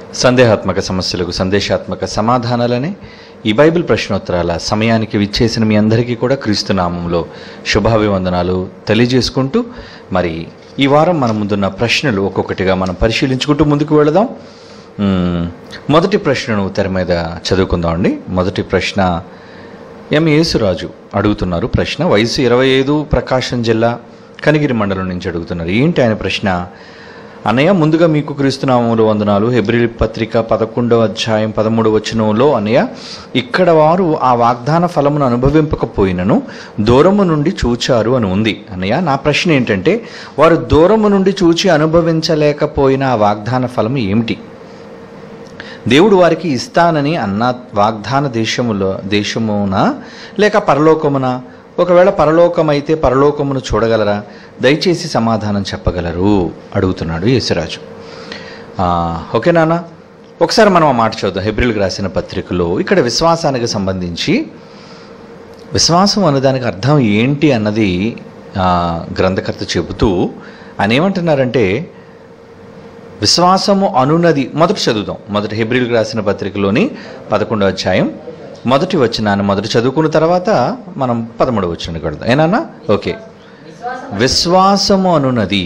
సందేహాత్మక సమస్యలకు సందేశాత్మక సమాధానాలనే ఈ బైబిల్ ప్రశ్నోత్తరాల సమయానికి విచ్చేసిన మీ అందరికీ కూడా క్రీస్తు నామములో శుభాభివందనాలు తెలియజేసుకుంటూ, మరి ఈ వారం మన ముందున్న ప్రశ్నలు ఒక్కొక్కటిగా మనం పరిశీలించుకుంటూ ముందుకు వెళదాం. మొదటి ప్రశ్నను తెర మీద చదువుకుందామండి. మొదటి ప్రశ్న ఎం యేసురాజు అడుగుతున్నారు. ప్రశ్న వయసు 25, ప్రకాశం జిల్లా కనిగిరి మండలం నుంచి అడుగుతున్నారు. ఏంటి ఆయన ప్రశ్న? అన్నయ్య, ముందుగా మీకు క్రీస్తునామములో వందనాలు. హెబ్రీ పత్రిక 11వ అధ్యాయం 13వ వచనంలో అన్నయ్య, ఇక్కడ వారు ఆ వాగ్దాన ఫలమును అనుభవింపకపోయినను దూరము నుండి చూచారు అని ఉంది. అన్నయ్య, నా ప్రశ్న ఏంటంటే, వారు దూరము నుండి చూచి అనుభవించలేకపోయిన ఆ వాగ్దాన ఫలము ఏమిటి? దేవుడు వారికి ఇస్తానని అన్న వాగ్దాన దేశమున లేక పరలోకమున? ఒకవేళ పరలోకమైతే పరలోకమును చూడగలరా? దయచేసి సమాధానం చెప్పగలరు అడుగుతున్నాడు యేసురాజు. ఓకే నాన్న, ఒకసారి మనం ఆ మాట చూద్దాం. హెబ్రీలకు రాసిన పత్రికలో ఇక్కడ విశ్వాసానికి సంబంధించి విశ్వాసం అన్నదానికి అర్థం ఏంటి అన్నది గ్రంథకర్త చెబుతూ ఆయన ఏమంటున్నారంటే, విశ్వాసము అనున్నది. మొదటి చదువుదాం. మొదటి హెబ్రీలకు రాసిన పత్రికలోని 11వ అధ్యాయం మొదటి వచనాన్ని మొదటి చదువుకున్న తర్వాత మనం 13వ వచనానికి వెళ్దాం. ఏనా? ఓకే. విశ్వాసము అనున్నది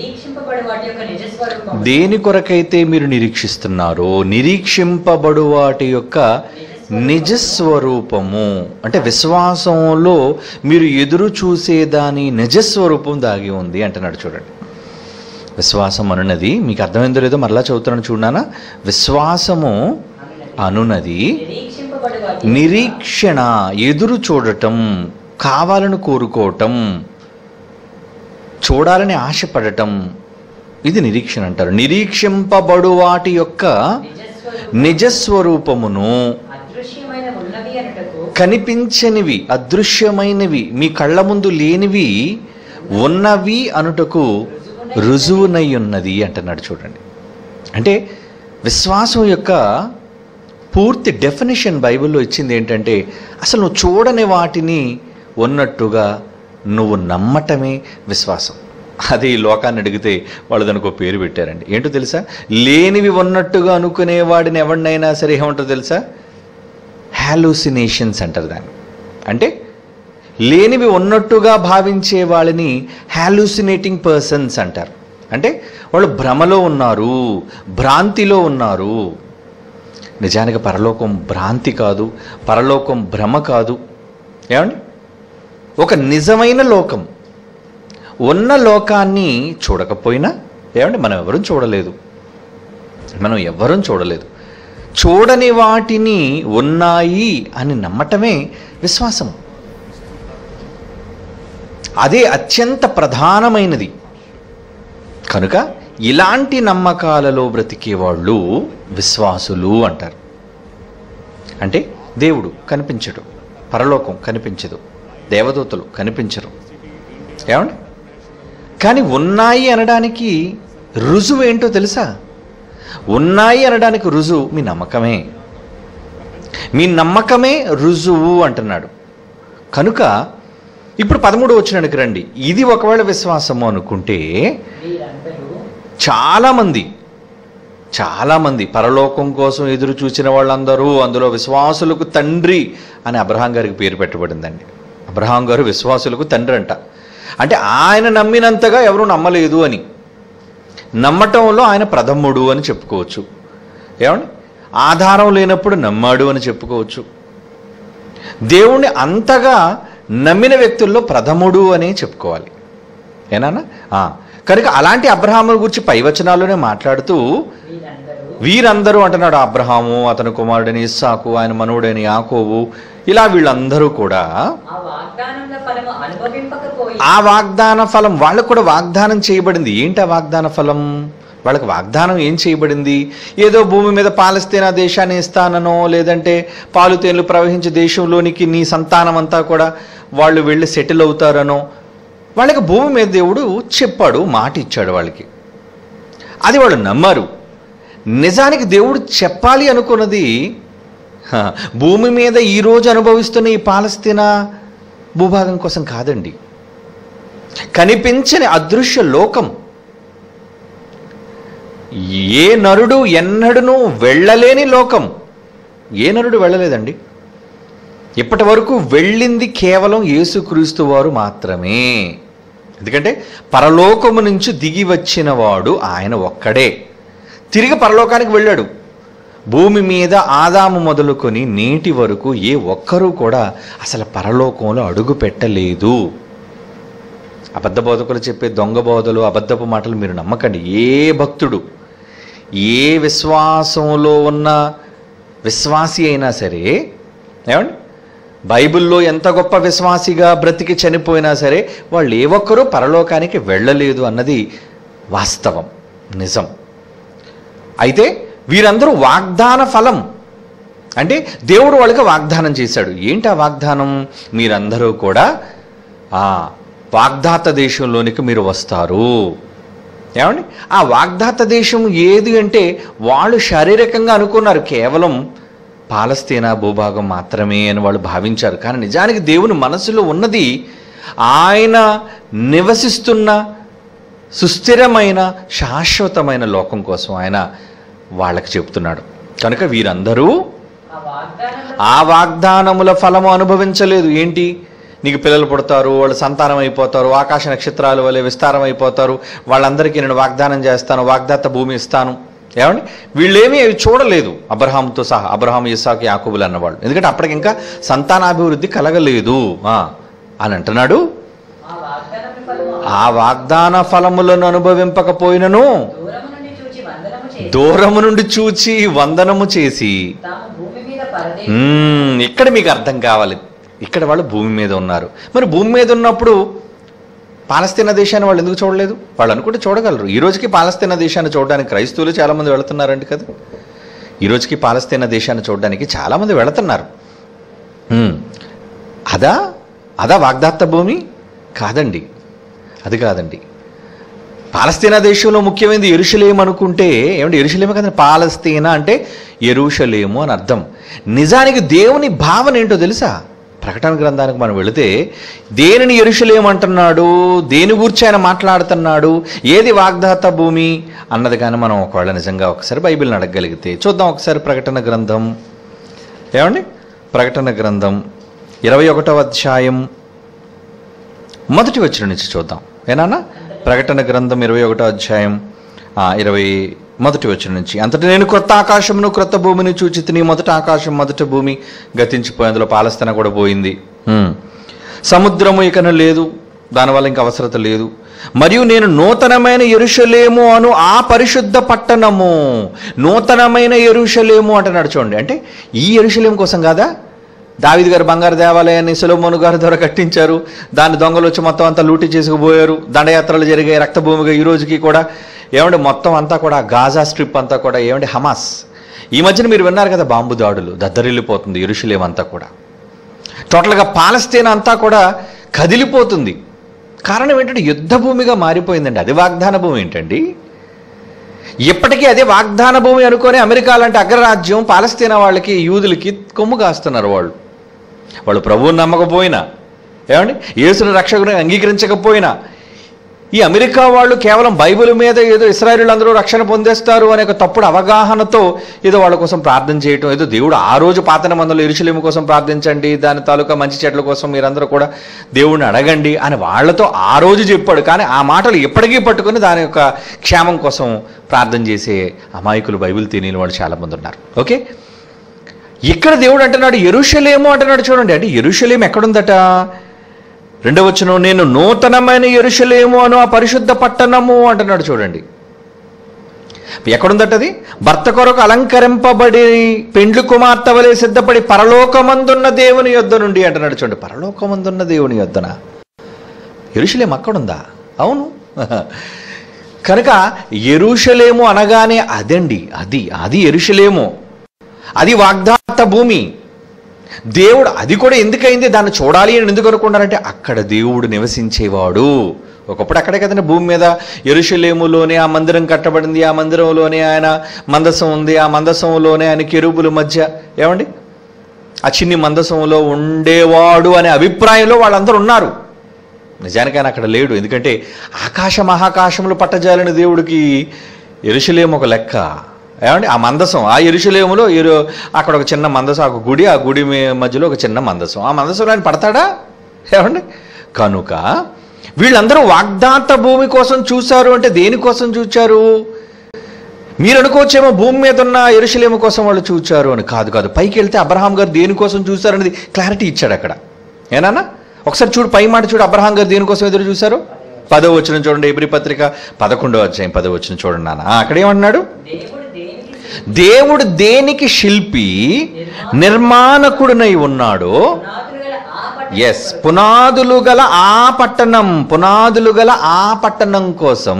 దేని కొరకైతే మీరు నిరీక్షిస్తున్నారో నిరీక్షింపబడు వాటి యొక్క నిజస్వరూపము. అంటే విశ్వాసంలో మీరు ఎదురు చూసేదాని నిజస్వరూపం దాగి ఉంది అంటున్నాడు. చూడండి, విశ్వాసం అనున్నది, మీకు అర్థమైందో లేదో మరలా చదువుతున్నాను చూడనా. విశ్వాసము అనున్నది నిరీక్షణ, ఎదురు చూడటం, కావాలని కోరుకోవటం, చూడాలని ఆశపడటం, ఇది నిరీక్షణ అంటారు. నిరీక్షింపబడు వాటి యొక్క నిజస్వరూపమును, కనిపించనివి, అదృశ్యమైనవి, మీ కళ్ళ ముందు లేనివి ఉన్నవి అనుటకు రుజువునై ఉన్నది అంటున్నాడు. చూడండి, అంటే విశ్వాసం యొక్క పూర్తి డెఫినేషన్ బైబిల్లో ఇచ్చింది ఏంటంటే, అసలు నువ్వు చూడని వాటిని ఉన్నట్టుగా నువ్వు నమ్మటమే విశ్వాసం. అదే ఈ లోకాన్ని అడిగితే వాళ్ళు దానికి ఒక పేరు పెట్టారండి. ఏంటో తెలుసా? లేనివి ఉన్నట్టుగా అనుకునే వాడిని ఎవరినైనా సరే ఏమంటారు తెలుసా? హాలూసినేషన్స్ అంటారు దాన్ని. అంటే లేనివి ఉన్నట్టుగా భావించే వాళ్ళని హాలూసినేటింగ్ పర్సన్స్ అంటారు. అంటే వాళ్ళు భ్రమలో ఉన్నారు, భ్రాంతిలో ఉన్నారు. నిజానికి పరలోకం భ్రాంతి కాదు, పరలోకం భ్రమ కాదు. ఏమండి? ఒక నిజమైన లోకం. ఉన్న లోకాన్ని చూడకపోయినా, ఏమండి, మనం ఎవరూ చూడలేదు. చూడని వాటిని ఉన్నాయి అని నమ్మటమే విశ్వాసం. అదే అత్యంత ప్రధానమైనది. కనుక ఇలాంటి నమ్మకాలలో బ్రతికే వాళ్ళు విశ్వాసులు అంటారు. అంటే దేవుడు కనిపించడు, పరలోకం కనిపించదు, దేవదూతలు కనిపించరు. ఏమండి? కానీ ఉన్నాయి అనడానికి రుజువు ఏంటో తెలుసా? ఉన్నాయి అనడానికి రుజువు మీ నమ్మకమే. మీ నమ్మకమే రుజువు అంటున్నాడు. కనుక ఇప్పుడు 13వ వచనానికి రండి. ఇది ఒకవేళ విశ్వాసము అనుకుంటే చాలామంది పరలోకం కోసం ఎదురు చూసిన వాళ్ళందరూ, అందులో విశ్వాసులకు తండ్రి అని అబ్రహాం గారికి పేరు పెట్టబడిందండి. అబ్రహాం గారు విశ్వాసులకు తండ్రి అంట. అంటే ఆయన నమ్మినంతగా ఎవరు నమ్మలేదు అని, నమ్మటంలో ఆయన ప్రథముడు అని చెప్పుకోవచ్చు. ఏమండి? ఆధారం లేనప్పుడు నమ్మాడు అని చెప్పుకోవచ్చు. దేవుణ్ణి అంతగా నమ్మిన వ్యక్తుల్లో ప్రథముడు అనే చెప్పుకోవాలి. ఏనా? కనుక అలాంటి అబ్రహాము గురించి పై వచనాల్లోనే మాట్లాడుతూ వీరందరూ అంటున్నాడు. అబ్రహాము, అతని కుమారుడైన ఇస్సాకు, ఆయన మనవుడైన యాకోబు, ఇలా వీళ్ళందరూ కూడా ఆ వాగ్దాన ఫలం వాళ్ళకు కూడా వాగ్దానం చేయబడింది. ఏంటి ఆ వాగ్దాన ఫలం? వాళ్ళకి వాగ్దానం ఏం చేయబడింది? ఏదో భూమి మీద పాలస్తీనా దేశాన్ని ఇస్తాననో, లేదంటే పాలు తేనెలు ప్రవహించే దేశంలోనికి నీ సంతానం అంతా కూడా వాళ్ళు వెళ్ళి సెటిల్ అవుతారనో వాళ్ళకి భూమి మీద దేవుడు చెప్పాడు, మాట ఇచ్చాడు వాళ్ళకి. అది వాళ్ళు నమ్మారు. నిజానికి దేవుడు చెప్పాలి అనుకున్నది భూమి మీద ఈరోజు అనుభవిస్తున్న ఈ పాలస్తీనా భూభాగం కోసం కాదండి. కనిపించని అదృశ్య లోకం, ఏ నరుడు ఎన్నడూ వెళ్ళలేని లోకం. ఏ నరుడు వెళ్ళలేదండి. ఇప్పటి వరకు వెళ్ళింది కేవలం యేసుక్రీస్తు వారు మాత్రమే. ఎందుకంటే పరలోకము నుంచి దిగి వచ్చిన వాడు ఆయన ఒక్కడే. తిరిగి పరలోకానికి వెళ్ళాడు. భూమి మీద ఆదాము మొదలుకొని నేటి వరకు ఏ ఒక్కరూ కూడా అసలు పరలోకంలో అడుగు పెట్టలేదు. అబద్ధ బోధకులు చెప్పే దొంగ బోధలు, అబద్ధపు మాటలు మీరు నమ్మకండి. ఏ భక్తుడు, ఏ విశ్వాసంలో ఉన్న విశ్వాసి అయినా సరే, ఏమండి, బైబిల్లో ఎంత గొప్ప విశ్వాసిగా బ్రతికి చనిపోయినా సరే వాళ్ళు ఏ ఒక్కరూ పరలోకానికి వెళ్ళలేదు అన్నది వాస్తవం, నిజం. అయితే వీరందరూ వాగ్దాన ఫలం, అంటే దేవుడు వాళ్ళకి వాగ్దానం చేశాడు. ఏంటి ఆ వాగ్దానం? మీరందరూ కూడా వాగ్దాత దేశంలోనికి మీరు వస్తారు. ఏమండి, ఆ వాగ్దాత దేశం ఏది అంటే వాళ్ళు శారీరకంగా అనుకున్నారు కేవలం పాలస్తీనా భూభాగం మాత్రమే అని వాళ్ళు భావించారు. కానీ నిజానికి దేవుని మనసులో ఉన్నది ఆయన నివసిస్తున్న సుస్థిరమైన శాశ్వతమైన లోకం కోసం ఆయన వాళ్ళకి చెప్తున్నాడు. కనుక వీరందరూ ఆ వాగ్దానముల ఫలము అనుభవించలేదు. ఏంటి? నీకు పిల్లలు పుడతారు, వాళ్ళు సంతానం అయిపోతారు, ఆకాశ నక్షత్రాల వలె విస్తారం అయిపోతారు, వాళ్ళందరికీ నేను వాగ్దానం చేస్తాను, వాగ్దాత భూమి ఇస్తాను. ఏమండి, వీళ్ళేమీ అవి చూడలేదు. అబ్రహాంతో సహా, అబ్రహాం, ఇస్సాకు, యాకోబులు అన్నవాళ్ళు. ఎందుకంటే అప్పటికి ఇంకా సంతానాభివృద్ధి కలగలేదు అని అంటున్నాడు. ఆ వాగ్దాన ఫలములను అనుభవింపకపోయినను దూరము నుండి చూచి వందనము చేసి, ఇక్కడ మీకు అర్థం కావాలి, ఇక్కడ వాళ్ళు భూమి మీద ఉన్నారు. మరి భూమి మీద ఉన్నప్పుడు పాలస్తీనా దేశాన్ని వాళ్ళు ఎందుకు చూడలేదు? వాళ్ళు అనుకుంటే చూడగలరు. ఈ రోజుకి పాలస్తీనా దేశాన్ని చూడడానికి క్రైస్తవులు చాలామంది వెళుతున్నారండి కదా. ఈ రోజుకి పాలస్తీనా దేశాన్ని చూడడానికి చాలామంది వెళుతున్నారు. అదా వాగ్దాత్త భూమి? కాదండి, అది కాదండి. పాలస్తీనా దేశంలో ముఖ్యమైనది యెరూషలేము అనుకుంటే, ఏమంటే యెరూషలేము కదండి, పాలస్తీనా అంటే యెరూషలేము అని అర్థం. నిజానికి దేవుని భావన ఏంటో తెలుసా? ప్రకటన గ్రంథానికి మనం వెళితే దేనిని యెరూషలేము అంటున్నాడు, దేని గురించి ఆయన మాట్లాడుతున్నాడు, ఏది వాగ్దాత భూమి అన్నది కానీ మనం ఒకవేళ నిజంగా ఒకసారి బైబిల్ని అడగగలిగితే చూద్దాం. ఒకసారి ప్రకటన గ్రంథం, ఏమండి, ప్రకటన గ్రంథం 21వ అధ్యాయం 1వ వచనం నుంచి చూద్దాం. ఏనా? ప్రకటన గ్రంథం 21వ అధ్యాయం 21వ వచనం నుంచి. అంతటి నేను క్రొత్త ఆకాశమును క్రొత్త భూమిని చూచితిని. మొదట ఆకాశం మొదట భూమి గతించిపోయి అందులో పాలస్తీనా కూడా పోయింది. సముద్రము ఇకను లేదు, దానివల్ల ఇంక అవసరత లేదు. మరియు నేను నూతనమైన యెరూషలేము అను ఆ పరిశుద్ధ పట్టణము, నూతనమైన యెరూషలేము అంటున్నాడు. చూడండి, అంటే ఈ యెరూషలేము కోసం కాదా? దావీదు గారు బంగారు దేవాలయాన్ని సొలొమోను గారి ద్వారా కట్టించారు. దాన్ని దొంగలు వచ్చి మొత్తం అంతా లూటి చేసుకుపోయారు. దండయాత్రలు జరిగాయి రక్తభూమిగా. ఈ రోజుకి కూడా ఏమంటే మొత్తం అంతా కూడా గాజా స్ట్రిప్ అంతా కూడా ఏమంటే హమాస్. ఈ మధ్యన మీరు విన్నారు కదా, బాంబు దాడులు, దద్దరిల్లిపోతుంది యెరూషలేము అంతా కూడా. టోటల్గా పాలస్తీనా అంతా కూడా కదిలిపోతుంది. కారణం ఏంటంటే యుద్ధ భూమిగా మారిపోయిందండి. అది వాగ్దాన భూమి ఏంటండి? ఇప్పటికీ అదే వాగ్దాన భూమి అనుకొని అమెరికా లాంటి అగ్రరాజ్యం పాలస్తీనా వాళ్ళకి, యూదులకి కొమ్ము కాస్తున్నారు. వాళ్ళు ప్రభువుని నమ్మకపోయినా, ఏమండి, యేసుని రక్షకుని అంగీకరించకపోయినా, ఈ అమెరికా వాళ్ళు కేవలం బైబిల్ మీద ఏదో ఇశ్రాయేలీయులందరూ రక్షణ పొందేస్తారు అనే ఒక తప్పుడు అవగాహనతో ఏదో వాళ్ళ కోసం ప్రార్థన చేయటం, ఏదో దేవుడు ఆ రోజు పాత నిబంధనలో యెరూషలేము కోసం ప్రార్థించండి, దాని తాలూకా మంచి చెట్ల కోసం మీరందరూ కూడా దేవుడిని అడగండి అని వాళ్ళతో ఆ రోజు చెప్పాడు. కానీ ఆ మాటలు ఎప్పటికీ పట్టుకొని దాని యొక్క క్షేమం కోసం ప్రార్థన చేసే అమాయకులు, బైబిల్ తెలియని వాళ్ళు చాలామంది ఉన్నారు. ఓకే, ఇక్కడ దేవుడు అంటున్నాడు యెరూషలేము అంటున్నాడు. చూడండి, అంటే యెరూషలేము ఎక్కడుందట? 2వ వచనం, నేను నూతనమైన యెరూషలేము అను ఆ పరిశుద్ధ పట్టణము అంటున్నాడు. చూడండి, ఎక్కడుందటది? భర్త కొరకు అలంకరింపబడి పెండ్లి కుమార్తె వలె సిద్ధపడి పరలోకమందున్న దేవుని యొద్ద నుండి అంటున్నాడు. చూడండి, పరలోకమందున్న దేవుని యొద్దన యెరూషలేము అక్కడుందా? అవును. కనుక యెరూషలేము అనగానే అదండి, అది యెరూషలేము, అది వాగ్దాత భూమి. దేవుడు అది కూడా ఎందుకైంది, దాన్ని చూడాలి అని ఎందుకు అనుకున్నారంటే అక్కడ దేవుడు నివసించేవాడు. ఒకప్పుడు అక్కడే కదండి భూమి మీద యెరూషలేములోనే ఆ మందిరం కట్టబడింది, ఆ మందిరంలోనే ఆయన మందసం ఉంది, ఆ మందసంలోనే ఆయన కెరూబుల మధ్య, ఏమండి, ఆ చిన్ని మందసంలో ఉండేవాడు అనే అభిప్రాయంలో వాళ్ళందరూ ఉన్నారు. నిజానికి ఆయన అక్కడ లేడు. ఎందుకంటే ఆకాశ మహాకాశములు పట్టజాలని దేవుడికి యెరూషలేము ఒక లెక్క. ఏమండి ఆ మందసం, ఆ యెరూషలేములో అక్కడ ఒక చిన్న మందసం, ఒక గుడి, ఆ గుడి మధ్యలో ఒక చిన్న మందసం, ఆ మందసంలో ఆయన పడతాడా? ఏమండి కనుక వీళ్ళందరూ వాగ్దాత భూమి కోసం చూశారు. అంటే దేనికోసం చూచారు? మీరు అనుకోవచ్చేమో భూమి మీద ఉన్న యెరూషలేము కోసం వాళ్ళు చూచారు అని. కాదు కాదు. పైకి వెళ్తే అబ్రహాం గారు దేనికోసం చూశారు అనేది క్లారిటీ ఇచ్చాడు అక్కడ. ఏనా ఒకసారి చూడు, పై మాట చూడు, అబ్రహాం గారు దేనికోసం ఎదురు చూశారు? 10వ వచనం చూడండి, హెబ్రీ పత్రిక 11వ అధ్యాయం 10వ వచనం చూడండి నాన్న. అక్కడ ఏమన్నాడు? దేవుడు దేనికి శిల్పి నిర్మాణకుడునై ఉన్నాడో, ఎస్, పునాదులు గల ఆ పట్టణం కోసం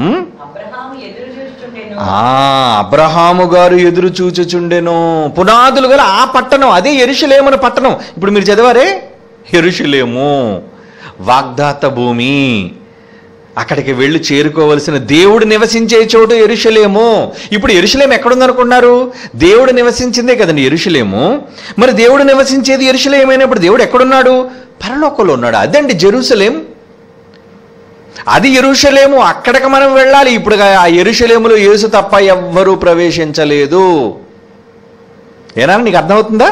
అబ్రహాము గారు ఎదురు చూచుచుండెను. పునాదులు గల ఆ పట్టణం, అదే యెరూషలేము అనే పట్టణం. ఇప్పుడు మీరు చదివారే, యెరూషలేము వాగ్దాత భూమి. అక్కడికి వెళ్ళి చేరుకోవలసిన దేవుడు నివసించే చోటు యెరూషలేము. ఇప్పుడు యెరూషలేము ఎక్కడుందనుకున్నారు? దేవుడు నివసించిందే కదండి యెరూషలేము. మరి దేవుడు నివసించేది యెరూషలేము అయినప్పుడు దేవుడు ఎక్కడున్నాడు? పరలోకంలో ఉన్నాడు. అదండి జెరూసలేం, అది యెరూషలేము. అక్కడికి మనం వెళ్ళాలి. ఇప్పుడు ఆ యెరూషలేములో యేసు తప్ప ఎవ్వరూ ప్రవేశించలేదు. ఏనా నీకు అర్థమవుతుందా?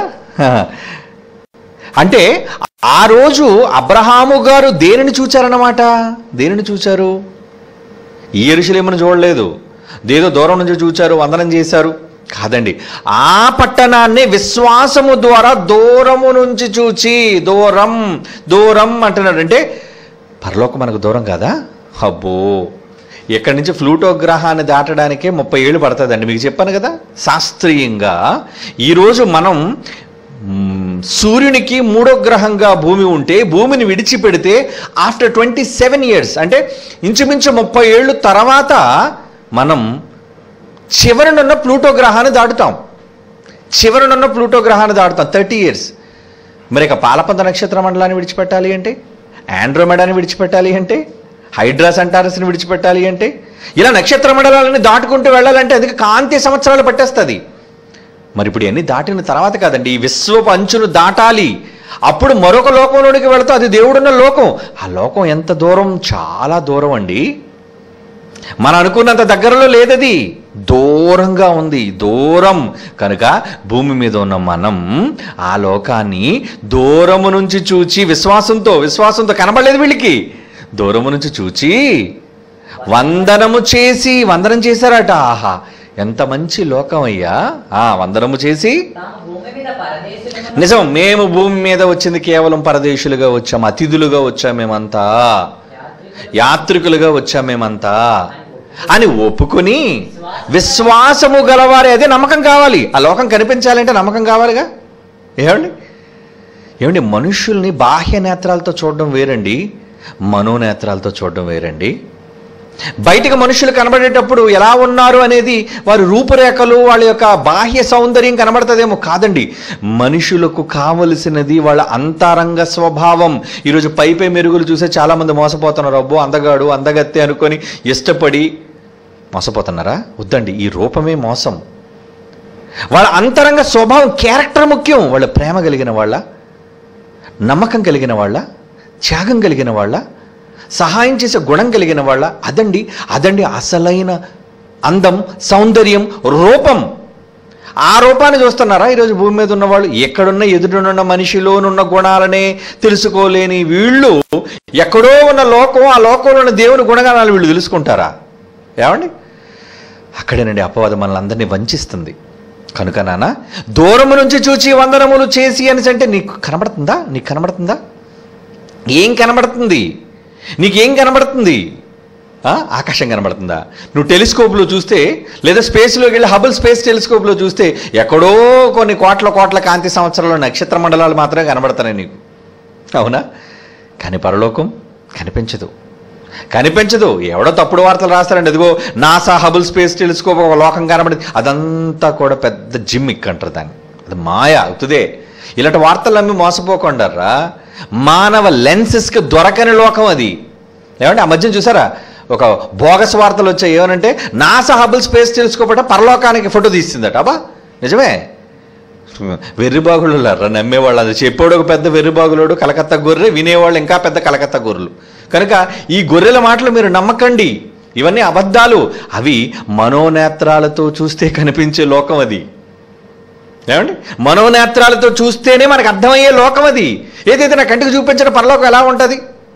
అంటే ఆ రోజు అబ్రహాము గారు దేనిని చూచారన్నమాట? దేనిని చూచారు? ఈ యెరూషలేమును చూడలేదు, ఏదో దూరం నుంచి చూచారు, వందనం చేశారు కాదండి. ఆ పట్టణాన్ని విశ్వాసము ద్వారా దూరము నుంచి చూచి, దూరం దూరం అంటున్నాడు. అంటే పరలోకం మనకు దూరం కాదా? అబ్బో, ఎక్కడి నుంచి ప్లూటో గ్రహాన్ని దాటడానికే 30 ఏళ్ళు పడుతుందండి. మీకు చెప్పాను కదా శాస్త్రీయంగా. ఈరోజు మనం సూర్యునికి 3వ గ్రహంగా భూమి ఉంటే, భూమిని విడిచిపెడితే ఆఫ్టర్ 27 ఇయర్స్, అంటే ఇంచుమించు 30 ఏళ్ళు తర్వాత మనం చివరనున్న ప్లూటో గ్రహాన్ని దాటుతాం. 30 ఇయర్స్. మరి ఇక పాలపంత నక్షత్ర మండలాన్ని విడిచిపెట్టాలి అంటే, ఆండ్రోమెడాని విడిచిపెట్టాలి అంటే, హైడ్రా సెంటారస్ని విడిచిపెట్టాలి అంటే, ఇలా నక్షత్ర మండలాలని దాటుకుంటూ వెళ్ళాలంటే అందుకే కాంతి సంవత్సరాలు పట్టేస్తుంది. మరి ఇప్పుడు ఇవన్నీ దాటిన తర్వాత కాదండి, ఈ విశ్వపు అంచును దాటాలి. అప్పుడు మరొక లోకంలోనికి వెళతాం, అది దేవుడున్న లోకం. ఆ లోకం ఎంత దూరం? చాలా దూరం అండి. మనం అనుకున్నంత దగ్గరలో లేదది, దూరంగా ఉంది, దూరం. కనుక భూమి మీద ఉన్న మనం ఆ లోకాన్ని దూరము నుంచి చూచి విశ్వాసంతో కనబడలేదు వీళ్ళకి, దూరము నుంచి చూచి వందనం చేశారట. ఆహా, ఎంత మంచి లోకం అయ్యా. వందనము చేసి, నిజం, మేము భూమి మీద వచ్చింది కేవలం పరదేశులుగా వచ్చాం, అతిథులుగా వచ్చాం, మేమంతా యాత్రికులుగా వచ్చాం మేమంతా అని ఒప్పుకొని విశ్వాసము గలవారే. అదే నమ్మకం కావాలి. ఆ లోకం కనిపించాలంటే నమ్మకం కావాలిగా. ఏమండి మనుషుల్ని బాహ్య నేత్రాలతో చూడడం వేరండి, మనోనేత్రాలతో చూడడం వేరండి. బయటకు మనుషులు కనబడేటప్పుడు ఎలా ఉన్నారు అనేది వారి రూపురేఖలు, వాళ్ళ యొక్క బాహ్య సౌందర్యం కనబడుతుందేమో. కాదండి, మనుషులకు కావలసినది వాళ్ళ అంతరంగ స్వభావం. ఈరోజు పై మెరుగులు చూసే చాలామంది మోసపోతున్నారు. అబ్బో అందగాడు అందగత్తే అనుకొని ఇష్టపడి మోసపోతున్నారా? వద్దండి, ఈ రూపమే మోసం. వాళ్ళ అంతరంగ స్వభావం, క్యారెక్టర్ ముఖ్యం. వాళ్ళ ప్రేమ కలిగిన వాళ్ళ, నమ్మకం కలిగిన వాళ్ళ, త్యాగం కలిగిన వాళ్ళ, సహాయం చేసే గుణం కలిగిన వాళ్ళ. అదండి అసలైన అందం, సౌందర్యం, రూపం. ఆ రూపాన్ని చూస్తున్నారా ఈరోజు భూమి మీద ఉన్నవాళ్ళు? ఎక్కడున్న ఎదురునున్న మనిషిలోనున్న గుణాలనే తెలుసుకోలేని వీళ్ళు ఎక్కడో ఉన్న లోకం, ఆ లోకంలో ఉన్న దేవుని గుణగణాలు వీళ్ళు తెలుసుకుంటారా? ఏమండి, అక్కడేనండి అపవాదం మనల్ని అందరినీ వంచిస్తుంది. కనుక నాన్న, దూరము నుంచి చూచి వందనములు చేసి అని అంటే నీకు కనబడుతుందా? ఏం కనబడుతుంది? నీకేం కనబడుతుంది? ఆకాశం కనబడుతుందా? నువ్వు టెలిస్కోప్లో చూస్తే, లేదా స్పేస్లోకి వెళ్ళి హబుల్ స్పేస్ టెలిస్కోప్లో చూస్తే ఎక్కడో కొన్ని కోట్ల కాంతి సంవత్సరాలు నక్షత్ర మండలాలు మాత్రమే కనబడతాయి నీకు, అవునా? కానీ పరలోకం కనిపించదు. ఎవడో తప్పుడు వార్తలు రాస్తారండి. అదిగో నాసా హబుల్ స్పేస్ టెలిస్కోప్ ఒక లోకం కనబడింది, అదంతా కూడా పెద్ద జిమ్మిక్ అంటారు దాన్ని, అది మాయ అవుతుందే. ఇలాంటి వార్తలు నమ్మి మోసపోకుండారా. మానవ లెన్సెస్కి దొరకని లోకం అది. ఏమంటే ఆ మధ్యన చూసారా ఒక బోగస్ వార్తలు వచ్చాయి. ఏమనంటే నాసా హబుల్ స్పేస్ టెలిస్కోప్ పరలోకానికి ఫోటో తీస్తుందట. అబ్బా నిజమే. వెర్రిబాగులు నమ్మేవాళ్ళు, అది చెప్పాడు ఒక పెద్ద వెర్రిబాగులోడు, కలకత్తా గొర్రె, వినేవాళ్ళు ఇంకా పెద్ద కలకత్తా గొర్రెలు. కనుక ఈ గొర్రెల మాటలు మీరు నమ్మకండి. ఇవన్నీ అబద్ధాలు. అవి మనోనేత్రాలతో చూస్తే కనిపించే లోకం అది. ఏమండి, మనోనేత్రాలతో చూస్తేనే మనకు అర్థమయ్యే లోకం అది. ఏదైతే నా కంటికి చూపించిన పరలోకం ఎలా ఉంటుంది?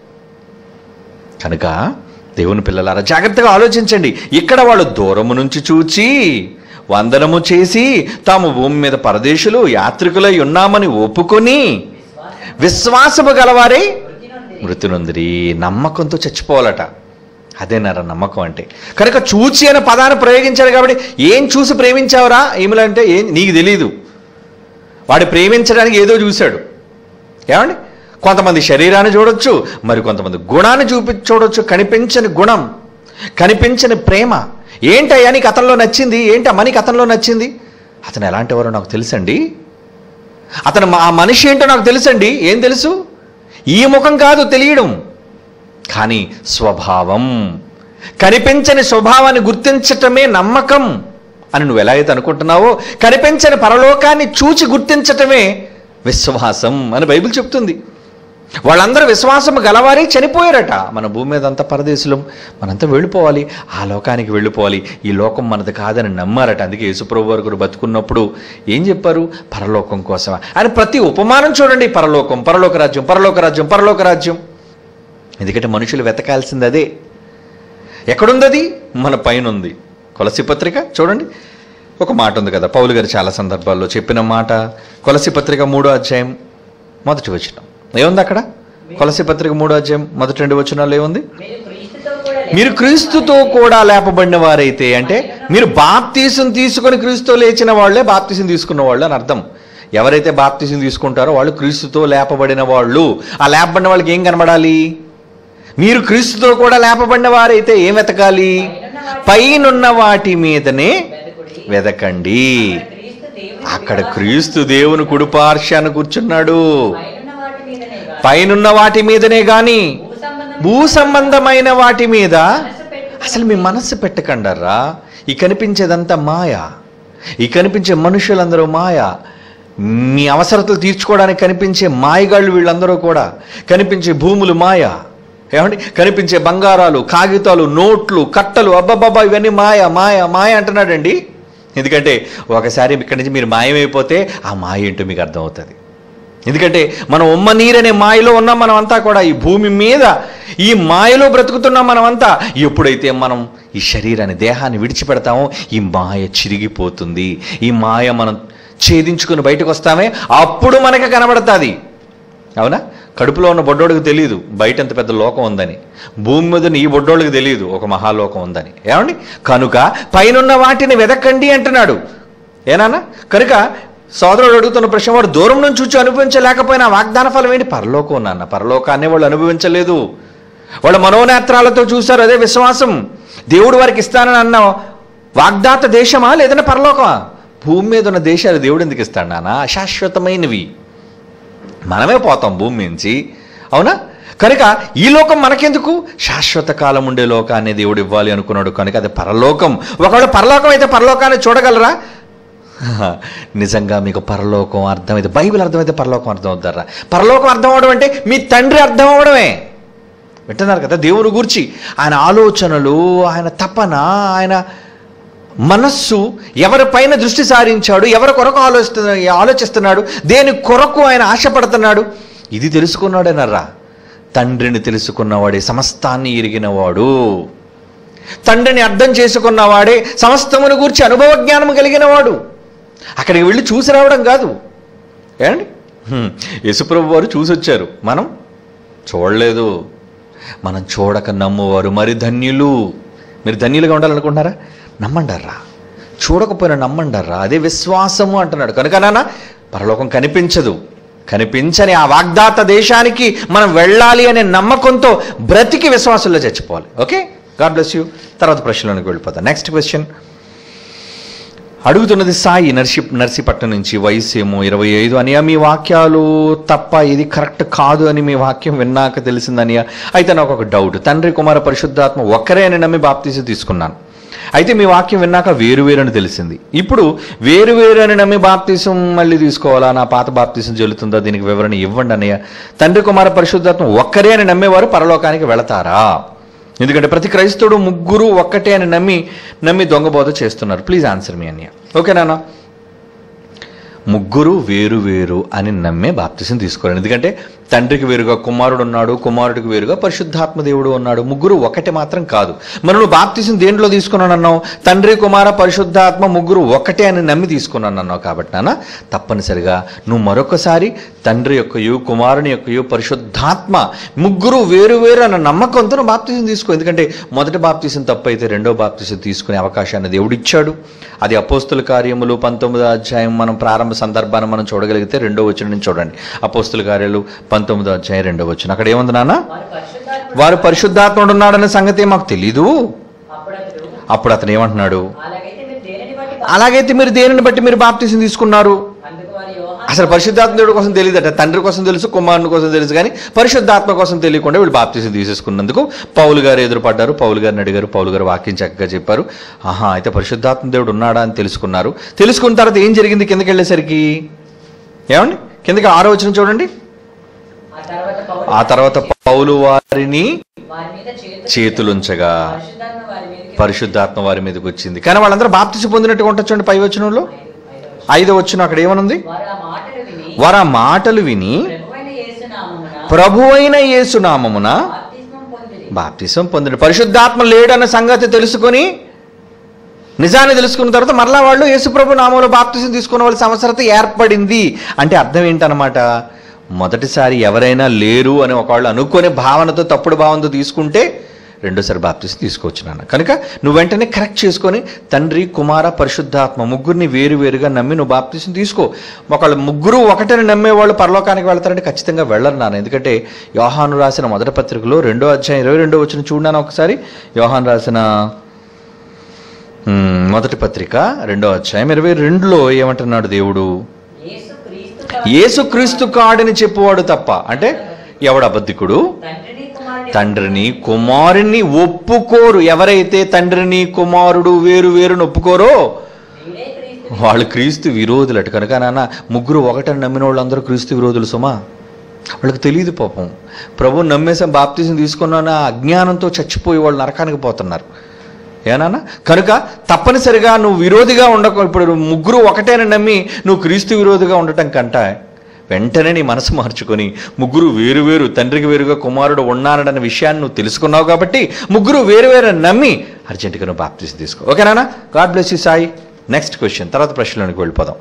కనుక దేవుని పిల్లలారా జాగ్రత్తగా ఆలోచించండి. ఇక్కడ వాళ్ళు దూరము నుంచి చూచి వందనము చేసి తాము భూమి మీద పరదేశులు యాత్రికులై ఉన్నామని ఒప్పుకొని విశ్వాసము గలవారే మృతి నొందిరి. నమ్మకంతో చచ్చిపోవాలట. అదేనారా నమ్మకం అంటే. కనుక చూచి అనే పదాన్ని ప్రయోగించారు కాబట్టి, ఏం చూసి ప్రేమించావురా ఏమిలంటే ఏం నీకు తెలీదు. వాడు ప్రేమించడానికి ఏదో చూశాడు. ఏమండి, కొంతమంది శరీరాన్ని చూడొచ్చు, మరి కొంతమంది గుణాన్ని చూడొచ్చు. కనిపించని గుణం, కనిపించని ప్రేమ. ఏంటయ్యా నీకు అతనిలో నచ్చింది? ఏంటమ్మా నీకు అతనిలో నచ్చింది? అతను ఎలాంటి వారో నాకు తెలుసండి. అతను ఆ మనిషి ఏంటో నాకు తెలుసండి. ఏం తెలుసు? ఈ ముఖం కాదు తెలియడం, కానీ స్వభావం. కనిపించని స్వభావాన్ని గుర్తించటమే నమ్మకం అని నువ్వు ఎలా అయితే అనుకుంటున్నావో, కనిపించని పరలోకాన్ని చూచి గుర్తించటమే విశ్వాసం అని బైబిల్ చెప్తుంది. వాళ్ళందరూ విశ్వాసం గలవారే చనిపోయారట. మన భూమి మీద అంతా పరదేశులం, మనంతా వెళ్ళిపోవాలి, ఆ లోకానికి వెళ్ళిపోవాలి, ఈ లోకం మనది కాదని నమ్మారట. అందుకే యేసుప్రభు వారు బతుకున్నప్పుడు ఏం చెప్పారు? పరలోకం కోసం. అని ప్రతి ఉపమానం చూడండి, పరలోకం, పరలోక రాజ్యం, పరలోక రాజ్యం, పరలోక రాజ్యం. ఎందుకంటే మనుషులు వెతకాల్సింది అదే. ఎక్కడుంది అది? మన పైన ఉంది. కొలసి పత్రిక చూడండి, ఒక మాట ఉంది కదా, పౌలు గారు చాలా సందర్భాల్లో చెప్పిన మాట. కొలసి పత్రిక 3వ అధ్యాయం 1వ వచనం ఏముంది అక్కడ? కొలసి పత్రిక 3వ అధ్యాయం 1-2 వచనాలు ఏముంది? మీరు క్రీస్తుతో కూడా లేపబడిన వారైతే, అంటే మీరు బాప్తీసం తీసుకొని క్రీస్తుతో లేచిన వాళ్ళే బాప్తీసం తీసుకున్న వాళ్ళు అని అర్థం. ఎవరైతే బాప్తీసం తీసుకుంటారో వాళ్ళు క్రీస్తుతో లేపబడిన వాళ్ళు. ఆ లేపబడిన వాళ్ళకి ఏం కనబడాలి? మీరు క్రీస్తుతో కూడా లేపబడిన వారైతే ఏం వెతకాలి? పైనున్న వాటి మీదనే వెదకండి. అక్కడ క్రీస్తు దేవుని కుడిపార్శ్వాన కూర్చున్నాడు. పైనున్న వాటి మీదనే గాని భూ సంబంధమైన వాటి మీద అసలు మీ మనస్సు పెట్టకండరా. ఈ కనిపించేదంతా మాయ. ఈ కనిపించే మనుషులందరూ మాయ. మీ అవసరతలు తీర్చుకోవడానికి కనిపించే మాయగాళ్ళు వీళ్ళందరూ కూడా. కనిపించే భూములు మాయ. ఏమండి, కనిపించే బంగారాలు, కాగితాలు, నోట్లు, కట్టలు, అబ్బబ్బబ్బా ఇవన్నీ మాయ మాయ మాయ అంటున్నాడండి. ఎందుకంటే ఒకసారి ఇక్కడి నుంచి మీరు మాయమైపోతే ఆ మాయ ఏంటో మీకు అర్థమవుతుంది. ఎందుకంటే మనం ఉమ్మ నీరనే మాయలో ఉన్నాం. మనం అంతా కూడా ఈ భూమి మీద ఈ మాయలో బ్రతుకుతున్నాం మనమంతా. ఎప్పుడైతే మనం ఈ శరీరాన్ని, దేహాన్ని విడిచిపెడతామో ఈ మాయ చిరిగిపోతుంది. ఈ మాయ మనం ఛేదించుకుని బయటకు వస్తామే, అప్పుడు మనకు కనబడుతుంది. అవునా? కడుపులో ఉన్న బొడ్డోడికి తెలియదు బయట ఎంత పెద్ద లోకం ఉందని. భూమి మీద ఈ బొడ్డోళ్ళకి తెలియదు ఒక మహాలోకం ఉందని. ఏమండి, కనుక పైనున్న వాటిని వెదకండి అంటున్నాడు. ఏనానా? కనుక సోదరుడు అడుగుతున్న ప్రశ్న, వాడు దూరం నుంచి చూచి అనుభవించలేకపోయినా వాగ్దాన ఫలం ఏంటి? పరలోకం నాన్న. పరలోకాన్ని వాళ్ళు అనుభవించలేదు. వాళ్ళ మనోనేత్రాలతో చూశారు, అదే విశ్వాసం. దేవుడు వారికి ఇస్తానని అన్న వాగ్దాత దేశమా లేదంటే పరలోకమా? భూమి మీద ఉన్న దేశాలు దేవుడు ఎందుకు ఇస్తాడు నాన్న? అశాశ్వతమైనవి. మనమే పోతాం భూమి నుంచి. అవునా? కనుక ఈ లోకం మనకెందుకు? శాశ్వత కాలం ఉండే లోకాన్ని దేవుడు ఇవ్వాలి అనుకున్నాడు. కనుక అది పరలోకం. ఒకవేళ పరలోకం అయితే పరలోకాన్ని చూడగలరా? నిజంగా మీకు పరలోకం అర్థమైతే, బైబిల్ అర్థమైతే పరలోకం అర్థం అవుతారా? పరలోకం అర్థం అవడం అంటే మీ తండ్రి అర్థం అవడమే. వింటున్నారు కదా? దేవుని గురించి ఆయన ఆలోచనలు, ఆయన తపన, ఆయన మనస్సు ఎవరిపైన దృష్టి సారించాడు, ఎవరి కొరకు ఆలోచిస్తున్నాడు, దేని కొరకు ఆయన ఆశపడుతున్నాడు, ఇది తెలుసుకున్నాడేనర్రా. తండ్రిని తెలుసుకున్నవాడే సమస్తాన్ని ఎరిగినవాడు. తండ్రిని అర్థం చేసుకున్నవాడే సమస్తమును గురించి అనుభవ జ్ఞానము కలిగినవాడు. అక్కడికి వెళ్ళి చూసి రావడం కాదు. ఏమండి, యేసుప్రభు వారు చూసి వచ్చారు, మనం చూడలేదు. మనం చూడక నమ్మువారు మరి ధన్యులు. మీరు ధన్యులుగా ఉండాలనుకుంటున్నారా? నమ్మండర్రా. చూడకపోయినా నమ్మండర్రా. అదే విశ్వాసము అంటున్నాడు. కనుక నాన్న, పరలోకం కనిపించదు. కనిపించని ఆ వాగ్దాత దేశానికి మనం వెళ్ళాలి అనే నమ్మకంతో బ్రతికి విశ్వాసంలో చచ్చిపోవాలి. Okay, God bless you. తర్వాత ప్రశ్నలోనికి వెళ్ళిపోతాం. నెక్స్ట్ క్వశ్చన్ అడుగుతున్నది సాయి నర్సీపట్నం నుంచి. వయసు ఏమో 25. అనియా, మీ వాక్యాలు తప్ప ఇది కరెక్ట్ కాదు అని మీ వాక్యం విన్నాక తెలిసిందనియా. అయితే నాకు ఒక డౌట్. తండ్రి, కుమార, పరిశుద్ధాత్మ ఒక్కరే అని నమ్మి బాప్తీసం తీసుకున్నాను. అయితే మీ వాక్యం విన్నాక వేరువేరు అని తెలిసింది. ఇప్పుడు వేరువేరు అని నమ్మి బాప్తీసం మళ్ళీ తీసుకోవాలా? నా పాత బాప్తీసం చెల్లుతుందా? దీనికి వివరణ ఇవ్వండి అన్నయ్య. తండ్రి, కుమార, పరిశుద్ధాత్మ ఒక్కరే అని నమ్మేవారు పరలోకానికి వెళతారా? ఎందుకంటే ప్రతి క్రైస్తవుడు ముగ్గురు ఒక్కటే అని నమ్మి దొంగబోధ చేస్తున్నారు. ప్లీజ్ ఆన్సర్ మీ అన్నయ్య. ఓకేనా? ముగ్గురు వేరు వేరు అని నమ్మే బాప్తిసం తీసుకోవాలి. ఎందుకంటే తండ్రికి వేరుగా కుమారుడు ఉన్నాడు, కుమారుడికి వేరుగా పరిశుద్ధాత్మ దేవుడు ఉన్నాడు. ముగ్గురు ఒకటి మాత్రం కాదు. మరి నువ్వు బాప్తిసం దేంట్లో తీసుకున్నాను అన్నావు? తండ్రి, కుమార, పరిశుద్ధాత్మ ముగ్గురు ఒకటే అని నమ్మి తీసుకున్నాను అన్నావు. కాబట్టి నాన్న తప్పనిసరిగా నువ్వు మరొకసారి తండ్రి యొక్కయు, కుమారుని యొక్కయు, పరిశుద్ధాత్మ ముగ్గురు వేరు వేరు అన్న నమ్మకంతో నువ్వు బాప్తిసం తీసుకో. ఎందుకంటే మొదటి బాప్తిసం తప్పు అయితే రెండో బాప్తిసం తీసుకునే అవకాశాన్ని దేవుడు ఇచ్చాడు. అది అపోస్తుల కార్యములు 19వ అధ్యాయం మనం ప్రారంభ సందర్భాన్ని మనం చూడగలిగితే 2వ వచనం నుంచి చూడండి. అపోస్తుల కార్యాలు 19వ అధ్యాయం 2వ వచనం. అక్కడ ఏముంది నాన్న? వారు పరిశుద్ధాత్ముడు ఉన్నాడనే సంగతి మాకు తెలీదు. అప్పుడు అతను ఏమంటున్నాడు? అలాగైతే మీరు దేనిని బట్టి మీరు బాప్తిసం తీసుకున్నారు? అసలు పరిశుద్ధాత్మ దేవుడి కోసం తెలియదట. తండ్రి కోసం తెలుసు, కుమారుని కోసం తెలుసు, కానీ పరిశుద్ధాత్మ కోసం తెలియకుండా వీళ్ళు బాప్తిసం తీసేసుకున్నందుకు పౌలు గారు ఎదురుపడ్డారు. పౌలు గారిని అడిగారు. పౌలు గారు వాక్యం చక్కగా చెప్పారు. అయితే పరిశుద్ధాత్మ దేవుడు ఉన్నాడా అని తెలుసుకున్నారు. తెలుసుకున్న తర్వాత ఏం జరిగింది? కిందకి వెళ్ళేసరికి ఏమండి? కిందకి 6వ వచనం చూడండి. ఆ తర్వాత పౌలు వారిని చేతులుంచగా పరిశుద్ధాత్మ వారి మీదకి వచ్చింది. కానీ వాళ్ళందరూ బాప్తిసం పొందినట్టుగా ఉంటుంది చూడండి పై వచనంలో. 5వ వచనం అక్కడ ఏమనుంది? వారు ఆ మాటలు విని ప్రభువైన యేసు నామమున బాప్తిసం పొందిన. పరిశుద్ధాత్మ లేడన్న సంగతి తెలుసుకొని, నిజాన్ని తెలుసుకున్న తర్వాత మరలా వాళ్ళు యేసుప్రభు నామంలో బాప్తిసం తీసుకున్న వాళ్ళ అవసరత ఏర్పడింది. అంటే అర్థం ఏంటన్నమాట? మొదటిసారి ఎవరైనా లేరు అని ఒకళ్ళు అనుకునే భావనతో, తప్పుడు భావనతో తీసుకుంటే రెండోసారి బాప్తిసం తీసుకోవచ్చు నాన్న. కనుక నువ్వు వెంటనే కరెక్ట్ చేసుకొని తండ్రి, కుమార, పరిశుద్ధాత్మ ముగ్గురిని వేరు వేరుగా నమ్మి నువ్వు బాప్తిసం తీసుకో. ఒకళ్ళు ముగ్గురు ఒకటని నమ్మేవాళ్ళు పరలోకానికి వెళ్తారంటే ఖచ్చితంగా వెళ్ళరు నాన్న. ఎందుకంటే యోహాను రాసిన మొదటి పత్రికలో 2వ అధ్యాయం 22వ వచనం చూడనా ఒకసారి. యోహాను రాసిన మొదటి పత్రిక 2వ అధ్యాయం 22లో ఏమంటున్నాడు దేవుడు? యేసుక్రీస్తు కాడని చెప్పువాడు తప్ప, అంటే ఎవడు అబద్ధికుడు? తండ్రిని కుమారుని ఒప్పుకోరు. ఎవరైతే తండ్రిని కుమారుడు వేరు వేరుని ఒప్పుకోరో వాళ్ళు క్రీస్తు విరోధులట. కనుక నాన్న ముగ్గురు ఒకటని నమ్మిన వాళ్ళందరూ క్రీస్తు విరోధులు సుమా. వాళ్ళకి తెలియదు పాపం. ప్రభువు నమ్మేసాం, బాప్తిసం తీసుకున్నా అజ్ఞానంతో చచ్చిపోయి వాళ్ళు నరకానికి పోతున్నారు. ఏనా? కనుక తప్పనిసరిగా నువ్వు విరోధిగా ఉండక, ఇప్పుడు ముగ్గురు ఒకటేని నమ్మి నువ్వు క్రీస్తు విరోధిగా ఉండటం కంట వెంటనే నీ మనసు మార్చుకొని ముగ్గురు వేరు వేరు, తండ్రికి వేరుగా కుమారుడు ఉన్నాడన్న విషయాన్ని నువ్వు తెలుసుకున్నావు కాబట్టి ముగ్గురు వేరు వేరు నమ్మి అర్జెంటుగా నువ్వు బాప్తిసం తీసుకో. ఓకేనా? God bless you Sai. Next question, తర్వాత ప్రశ్నలోనికి వెళ్ళిపోదాం.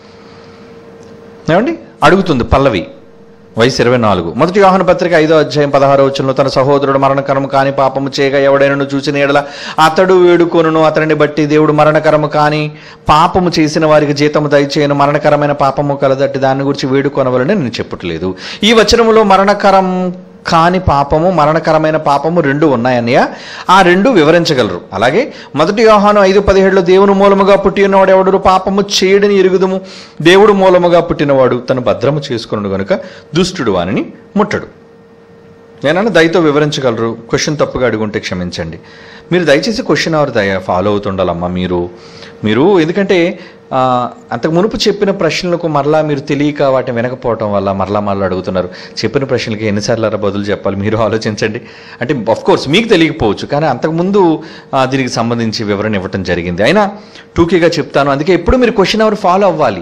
ఏమండి అడుగుతుంది పల్లవి, వయసు 24. మొదటి యోహాను పత్రిక 5వ అధ్యాయం 16వ వచనంలో తన సహోదరుడు మరణకరము కాని పాపము చేయగా ఎవడైనను చూసిన ఎడల అతడు వేడుకొనును, అతనిని బట్టి దేవుడు మరణకరము కాని పాపము చేసిన వారికి జీతము దయచేయను, మరణకరమైన పాపము కలదట్టి దాని గురించి వేడుకొనవలని నేను చెప్పట్లేదు. ఈ వచనములో మరణకరం కాని పాపము, మరణకరమైన పాపము రెండు ఉన్నాయన్నయ్య. ఆ రెండు వివరించగలరు. అలాగే మొదటి యోహాను 5:17లో దేవుని మూలముగా పుట్టినవాడు ఎవడు పాపము చేయడని ఎరుగుదుము, దేవుడు మూలముగా పుట్టినవాడు తను భద్రము చేసుకున్నాడు కనుక దుష్టుడు వానిని ముట్టడు. నేనన్నా దయతో వివరించగలరు. క్వశ్చన్ తప్పుగా అడుగుంటే క్షమించండి. మీరు దయచేసి క్వశ్చన్ అవర్ ఫాలో అవుతుండాలమ్మా మీరు ఎందుకంటే అంతకు మునుపు చెప్పిన ప్రశ్నలకు మరలా మీరు తెలియక వాటిని వినకపోవటం వల్ల మరలా అడుగుతున్నారు. చెప్పిన ప్రశ్నలకి ఎన్నిసార్లు బదులు చెప్పాలి మీరు ఆలోచించండి. అంటే ఆఫ్కోర్స్ మీకు తెలియకపోవచ్చు, కానీ అంతకుముందు దీనికి సంబంధించి వివరణ ఇవ్వటం జరిగింది. అయినా టూకీగా చెప్తాను. అందుకే ఎప్పుడు మీరు క్వశ్చన్ అవర్ ఫాలో అవ్వాలి.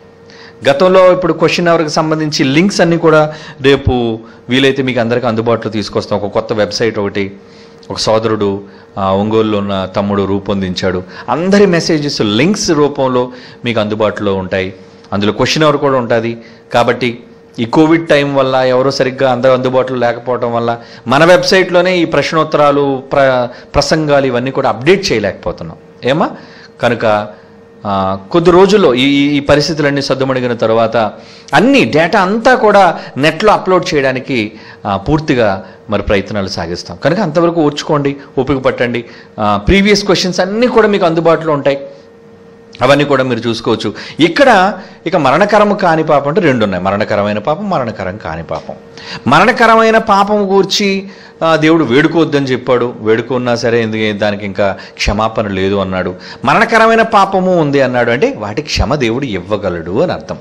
గతంలో ఇప్పుడు క్వశ్చన్ అవర్కి సంబంధించి లింక్స్ అన్నీ కూడా రేపు వీలైతే మీకు అందరికీ అందుబాటులో తీసుకొస్తాం. ఒక కొత్త వెబ్సైట్ ఒకటి ఒక సోదరుడు ఒంగోలులో ఉన్న తమ్ముడు రూపొందించాడు. అందరి మెసేజెస్ లింక్స్ రూపంలో మీకు అందుబాటులో ఉంటాయి. అందులో క్వశ్చన్ అవర్ కూడా ఉంటుంది. కాబట్టి ఈ కోవిడ్ టైం వల్ల ఎవరో సరిగ్గా అందరూ అందుబాటులో లేకపోవడం వల్ల మన వెబ్సైట్లోనే ఈ ప్రశ్నోత్తరాలు ప్రసంగాలు ఇవన్నీ కూడా అప్డేట్ చేయలేకపోతున్నాం ఏమా. కనుక కొద్ది రోజుల్లో ఈ పరిస్థితులన్నీ సద్దుమణిగిన తర్వాత అన్ని డేటా అంతా కూడా నెట్లో అప్లోడ్ చేయడానికి పూర్తిగా మరి ప్రయత్నాలు సాగిస్తాం. కనుక అంతవరకు ఓర్చుకోండి, ఓపిక పట్టండి. ప్రీవియస్ క్వశ్చన్స్ అన్నీ కూడా మీకు అందుబాటులో ఉంటాయి. అవన్నీ కూడా మీరు చూసుకోవచ్చు. ఇక్కడ ఇక మరణకరము కాని పాపం అంటే రెండు ఉన్నాయి. మరణకరమైన పాపం, మరణకరం కాని పాపం. మరణకరమైన పాపం గూర్చి దేవుడు వేడుకోవద్దని చెప్పాడు. వేడుకున్నా సరే ఎందుకు దానికి ఇంకా క్షమాపణ లేదు అన్నాడు. మరణకరమైన పాపము ఉంది అన్నాడు అంటే వాటి క్షమ దేవుడు ఇవ్వగలడు అని అర్థం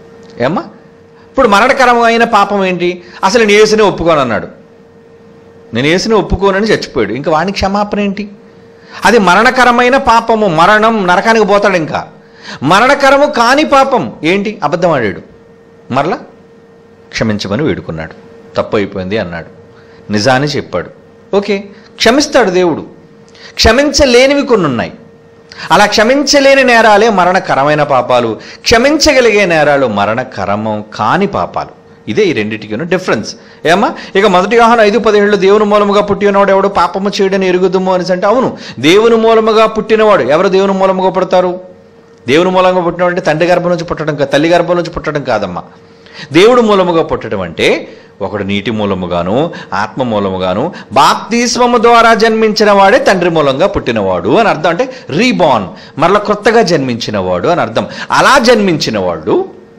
ఏమ్మా. ఇప్పుడు మరణకరమైన పాపం ఏంటి? అసలు నేను యేసునే ఒప్పుకోను అన్నాడు. నేను యేసుని ఒప్పుకోనని చచ్చిపోయాడు. ఇంకా వాడికి క్షమాపణ ఏంటి? అది మరణకరమైన పాపము. మరణం, నరకానికి పోతాడు. ఇంకా మరణకరము కాని పాపం ఏంటి? అబద్ధం ఆడాడు. మరలా క్షమించమని వేడుకున్నాడు. తప్పు అయిపోయింది అన్నాడు. నిజాన్ని చెప్పాడు. ఓకే, క్షమిస్తాడు దేవుడు. క్షమించలేనివి కొన్ని ఉన్నాయి. అలా క్షమించలేని నేరాలే మరణకరమైన పాపాలు, క్షమించగలిగే నేరాలు మరణకరము కాని పాపాలు. ఇదే ఈ రెండింటికి డిఫరెన్స్. ఏమా ఇక 1 యోహాను 5:17 దేవుని మూలముగా పుట్టినవాడు ఎవడు పాపము చేయడని ఎరుగుదుము అని అంటే, అవును, దేవుని మూలముగా పుట్టినవాడు. ఎవరు దేవుని మూలముగా పుడతారు? దేవుని మూలంగా పుట్టినవాడు అంటే తండ్రి గర్భం నుంచి పుట్టడం కాదు, తల్లి గర్భం నుంచి పుట్టడం కాదమ్మా. దేవుడు మూలముగా పుట్టడం అంటే ఒకడు నీటి మూలముగాను ఆత్మ మూలముగాను బాప్తిస్మము ద్వారా జన్మించిన వాడే తండ్రి మూలంగా పుట్టినవాడు అని అర్థం. అంటే రీబార్న్, మరలా కొత్తగా జన్మించినవాడు అని అర్థం. అలా జన్మించిన వాళ్ళు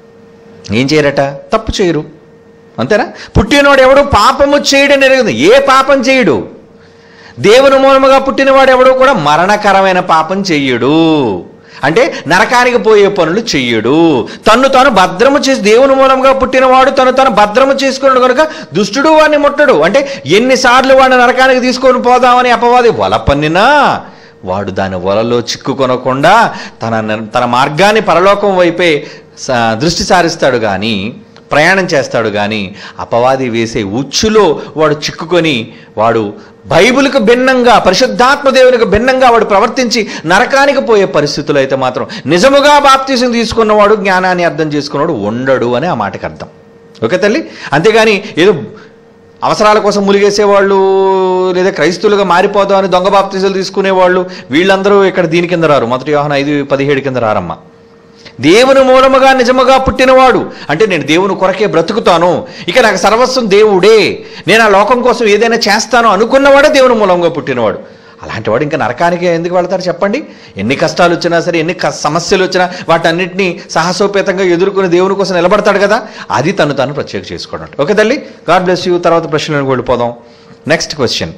ఏం చేయరట? తప్పు చేయరు. అంతేనా? పుట్టినవాడు ఎవడు పాపము చేయడని ఎరుగుదు. ఏ పాపం చేయడు? దేవుని మూలముగా పుట్టినవాడు ఎవడు కూడా మరణకరమైన పాపం చెయ్యడు. అంటే నరకానికి పోయే పనులు చెయ్యడు. తను తాను భద్రము చేసి, దేవుని మూలంగా పుట్టినవాడు తను తాను భద్రము చేసుకున్నాడు కనుక దుష్టుడు వాడిని ముట్టడు. అంటే ఎన్నిసార్లు వాడిని నరకానికి తీసుకొని పోదామని అపవాది వల పన్నినా వాడు దాని వలలో చిక్కుకొనకుండా తన మార్గాన్ని పరలోకం వైపే దృష్టి సారిస్తాడు కానీ, ప్రయాణం చేస్తాడు కానీ, అపవాది వేసే ఉచ్చులో వాడు చిక్కుకొని వాడు బైబిల్కు భిన్నంగా, పరిశుద్ధాత్మ దేవునికి భిన్నంగా వాడు ప్రవర్తించి నరకానికి పోయే పరిస్థితులు అయితే మాత్రం నిజముగా బాప్తిసం తీసుకున్నవాడు, జ్ఞానాన్ని అర్థం చేసుకున్నవాడు ఉండడు అని ఆ మాటకి అర్థం. ఓకే తల్లి? అంతేగాని ఏదో అవసరాల కోసం ములిగేసేవాళ్ళు లేదా క్రైస్తవులుగా మారిపోదాం అని దొంగ బాప్తిసాలు తీసుకునేవాళ్ళు వీళ్ళందరూ ఇక్కడ దీని కింద రారు. 1 యోహాను 5:17 కింద రారమ్మా. దేవుని మూలముగా నిజముగా పుట్టినవాడు అంటే నేను దేవుని కొరకే బ్రతుకుతాను, ఇక నాకు సర్వస్వం దేవుడే, నేను ఆ లోకం కోసం ఏదైనా చేస్తాను అనుకున్నవాడే దేవుని మూలంగా పుట్టినవాడు. అలాంటి వాడు ఇంకా నరకానికి ఎందుకు వెళ్తారు చెప్పండి? ఎన్ని కష్టాలు వచ్చినా సరే, ఎన్ని సమస్యలు వచ్చినా వాటన్నిటిని సాహసోపేతంగా ఎదుర్కొని దేవుని కోసం నిలబడతాడు కదా. అది తను ప్రత్యేక చేసుకోవడం. ఓకే తల్లి, గాడ్ బ్లెస్ యూ. తర్వాత ప్రశ్నలకు వెళ్ళిపోదాం. Next question.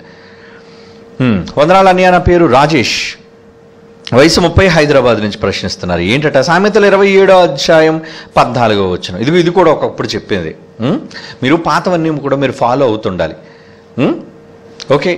వందనాలు అన్నయ్య, నా పేరు రాజేష్, వయసు 30, హైదరాబాద్ నుంచి ప్రశ్నిస్తున్నారు. ఏంటట? సామెతలు 27:14 ఇది కూడా ఒకప్పుడు చెప్పింది. మీరు పాతవన్నీ కూడా మీరు ఫాలో అవుతుండాలి. ఓకే.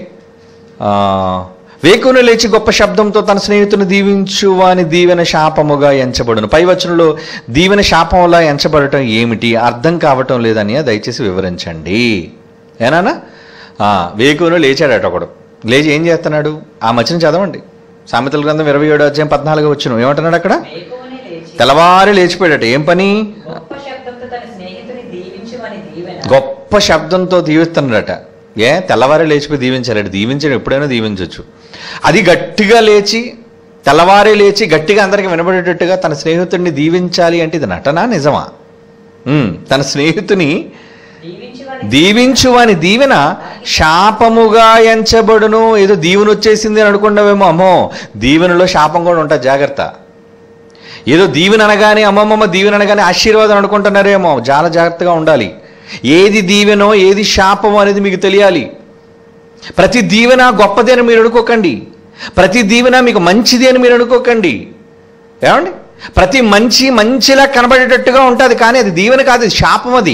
వేకును లేచి గొప్ప శబ్దంతో తన స్నేహితుని దీవించు వాని దీవెన శాపముగా ఎంచబడును. పై వచనంలో దీవెన శాపంలా ఎంచబడటం ఏమిటి? అర్థం కావటం లేదని దయచేసి వివరించండి. ఏనా? వేకును లేచాడట ఒకడు. లేచి ఏం చేస్తున్నాడు? ఆ మధ్యన చదవండి. సామెతల గ్రంథం 27:14 ఏమంటున్నాడు అక్కడ? తెల్లవారి లేచిపోయాడట. ఏం పని? గొప్ప శబ్దంతో దీవిస్తున్నాడట. తెల్లవారి లేచిపోయి దీవించారట. దీవించడం ఎప్పుడైనా దీవించవచ్చు. అది గట్టిగా లేచి, తెల్లవారి లేచి గట్టిగా అందరికీ వినబడేటట్టుగా తన స్నేహితుడిని దీవించాలి అంటే ఇది నటనా నిజమా? తన స్నేహితుని దీవించువని దీవెన శాపముగా ఎంచబడును. ఏదో దీవెన వచ్చేసింది అని అనుకున్నావేమో. అమ్మో, దీవెనలో శాపం కూడా ఉంటుంది, జాగ్రత్త. ఏదో దీవెన అనగానే అమ్మమ్మ దీవెన అనగానే ఆశీర్వాదం అనుకుంటున్నారేమో, చాలా జాగ్రత్తగా ఉండాలి. ఏది దీవెనో ఏది శాపమో అనేది మీకు తెలియాలి. ప్రతి దీవెన గొప్పది అని మీరు అనుకోకండి. ప్రతి దీవెన మీకు మంచిది అని మీరు అనుకోకండి. ఏమండి? ప్రతి మంచిలా కనబడేటట్టుగా ఉంటుంది, కానీ అది దీవెన కాదు, అది శాపం. అది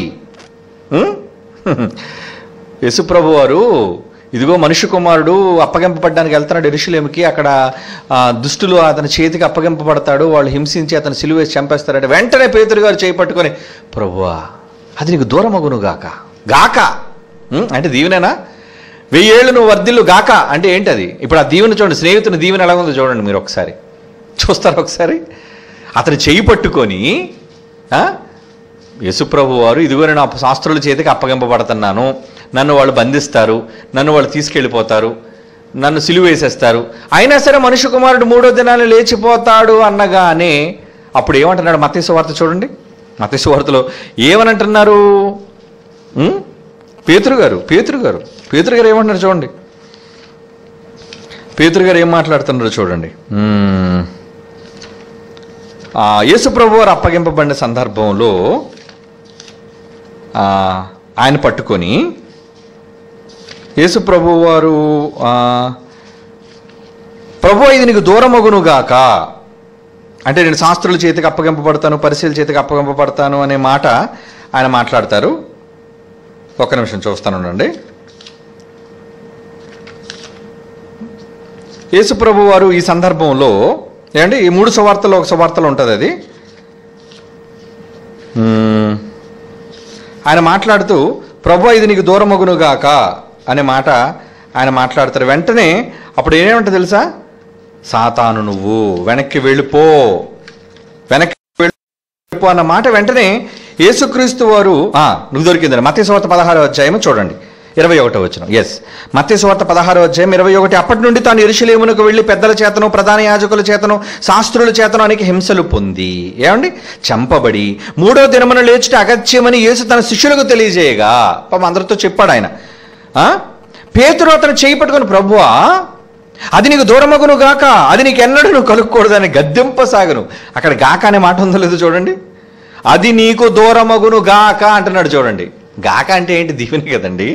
యేసుప్రభు వారు ఇదిగో మనుష్య కుమారుడు అప్పగింపబడ్డానికి వెళ్తున్నాడు యెరూషలేముకి. అక్కడ దుష్టులు అతని చేతికి అప్పగింపబడతాడు, వాళ్ళు హింసించి అతను సిలువ వేసి చంపేస్తారంటే వెంటనే పేతురు గారు చేపట్టుకొని, ప్రభువా అది నీకు దూరమగును గాక అంటే దీవెనేనా? 1000 ఏళ్ళు నువ్వు వర్ధిల్లు గాక అంటే ఏంటి అది? ఇప్పుడు ఆ దీవెన చూడండి, స్నేహితుని దీవెన ఎలా ఉందో చూడండి, మీరు ఒకసారి చూస్తారు. ఒకసారి అతను చేయి పట్టుకొని యేసుప్రభు వారు ఇదిగో నేను శాస్త్రుల చేతికి అప్పగింపబడుతున్నాను, నన్ను వాళ్ళు బంధిస్తారు, నన్ను వాళ్ళు తీసుకెళ్ళిపోతారు, నన్ను సిలువ వేసేస్తారు, అయినా సరే మనుష్య కుమారుడు 3వ దినాన్ని లేచిపోతాడు అనగానే అప్పుడు ఏమంటున్నాడు? మత్తయి సువార్త చూడండి. మత్తయి సువార్తలో ఏమనంటున్నారు? పేతురు గారు ఏమంటున్నారు చూడండి. పేతురు గారు ఏం మాట్లాడుతున్నారో చూడండి. యేసుప్రభు వారు అప్పగింపబడిన సందర్భంలో ఆయన పట్టుకొని యేసుప్రభు వారు ప్రభు ఇది నీకు దూరమగునుగాక అంటే నేను శాస్త్రుల చేతికి అప్పగింపబడతాను, పరిశీల చేతికి అప్పగింపబడతాను అనే మాట ఆయన మాట్లాడతారు. ఒక్క నిమిషం చూస్తాను అండి. యేసు ప్రభు వారు ఈ సందర్భంలో ఏమండి, ఈ 3 సువార్తల్లో ఒక సువార్తలో ఉంటుంది అది. ఆయన మాట్లాడుతూ ప్రభు ఇది నీకు దూరమగునుగాక అనే మాట ఆయన మాట్లాడతారు. వెంటనే అప్పుడు ఏమేమంటే తెలుసా, సాతాను నువ్వు వెనక్కి వెళ్ళిపో, వెనక్కి వెళ్ళిపో అన్న మాట వెంటనే యేసుక్రీస్తు వారు నువ్వు దొరికిందని మత్తయి సువార్త 16వ అధ్యాయం చూడండి 21వ వచనం. మత్తయి సువార్త 16వ అధ్యాయం 21. అప్పటి నుండి తాను యెరూషలేమునకు వెళ్ళి పెద్దల చేతను ప్రధాన యాజకుల చేతను శాస్త్రుల చేతను అనేక హింసలు పొంది ఏమండి చంపబడి 3వ దినమున లేచుట అగత్యమని యేసు తన శిష్యులకు తెలియజేయగా పాపం అందరితో చెప్పాడు ఆయన. పేతురు అతను చేయి పట్టుకుని ప్రభువా అది నీకు దూరమగును గాక, అది నీకు ఎన్నడూ నువ్వు కలుక్కూడదని గద్దెంపసాగను. అక్కడ గాక అనే మాట ఉందో లేదో చూడండి. అది నీకు దూరమగును గాక అంటున్నాడు చూడండి. గాక అంటే ఏంటి? దీవెన కదండి.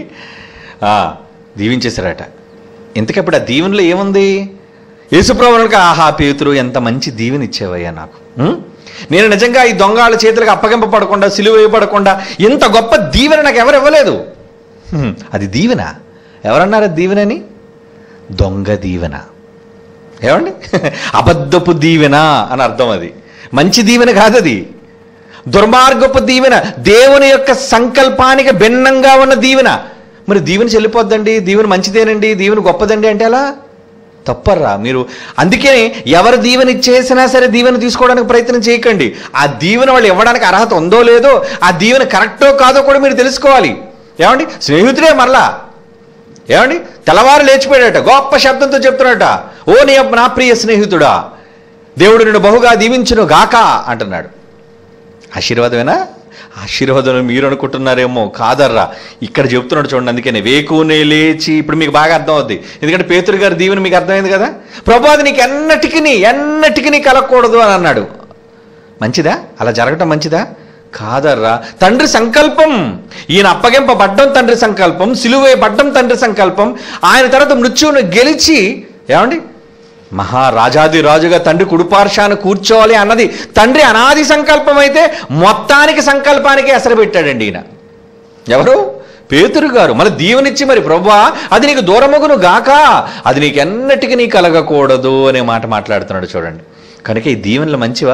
దీవించేశారట. ఇంతకప్పుడు ఆ దీవెనలో ఏముంది? యేసుప్రభువునికి ఆహా పేతురు ఎంత మంచి దీవెన ఇచ్చేవయ్యా నాకు, నేను నిజంగా ఈ దొంగల చేతులకు అప్పగింపబడకుండా సిలువ వేయబడకుండా ఇంత గొప్ప దీవెన నాకు ఎవరు ఇవ్వలేదు. అది దీవెన. ఎవరన్నారు అది దీవెనని? దొంగ దీవెన. ఏమండి, అబద్ధపు దీవెన అని అర్థం. అది మంచి దీవెన కాదు, అది దుర్మార్గపు దీవెన, దేవుని యొక్క సంకల్పానికి భిన్నంగా ఉన్న దీవెన. మరి దీవెన చెల్లిపోద్దండి, దీవెన మంచిదేనండి, దీవెన గొప్పదండి అంటే అలా తప్పర్రా మీరు. అందుకే ఎవరు దీవెన ఇచ్చేసినా సరే దీవెన తీసుకోవడానికి ప్రయత్నం చేయకండి. ఆ దీవెన వాళ్ళు ఇవ్వడానికి అర్హత ఉందో లేదో, ఆ దీవెన కరెక్టో కాదో కూడా మీరు తెలుసుకోవాలి. ఏమండి, స్నేహితుడే మరలా ఏమండి తెల్లవారు లేచిపోయాడట, గొప్ప శబ్దంతో చెప్తున్నాడట, ఓ నా ప్రియ స్నేహితుడా దేవుడు నిన్ను బహుగా దీవించును గాక అంటున్నాడు. ఆశీర్వాదమేనా? ఆశీర్వాదం మీరు అనుకుంటున్నారేమో, కాదర్రా. ఇక్కడ చెప్తున్నాడు చూడండి. అందుకనే వేకునే లేచి, ఇప్పుడు మీకు బాగా అర్థం అవుద్ది, ఎందుకంటే పేతురు గారి దీవెన మీకు అర్థమైంది కదా. ప్రభు అది నీకు ఎన్నటికి కలగకూడదు అని అన్నాడు. మంచిదా? అలా జరగటం మంచిదా? కాదర్రా. తండ్రి సంకల్పం, ఈయన అప్పగింపబడ్డం తండ్రి సంకల్పం, సిలువేయబడ్డం తండ్రి సంకల్పం, ఆయన తర్వాత మృత్యువును గెలిచి ఏమండి మహారాజాది రాజుగా తండ్రి కుడిపార్శాన కూర్చోవాలి అన్నది తండ్రి అనాది సంకల్పం అయితే మొత్తానికి సంకల్పానికి ఎసరు పెట్టాడండి ఈయన. ఎవరు? పేతురు గారు. మళ్ళీ దీవెనిచ్చి మరి ప్రభువా అది నీకు దూరమగును గాక, అది నీకు ఎన్నటికీ నీ కలగకూడదు అనే మాట మాట్లాడుతున్నాడు చూడండి. కనుక ఈ దీవెనలు మంచివా?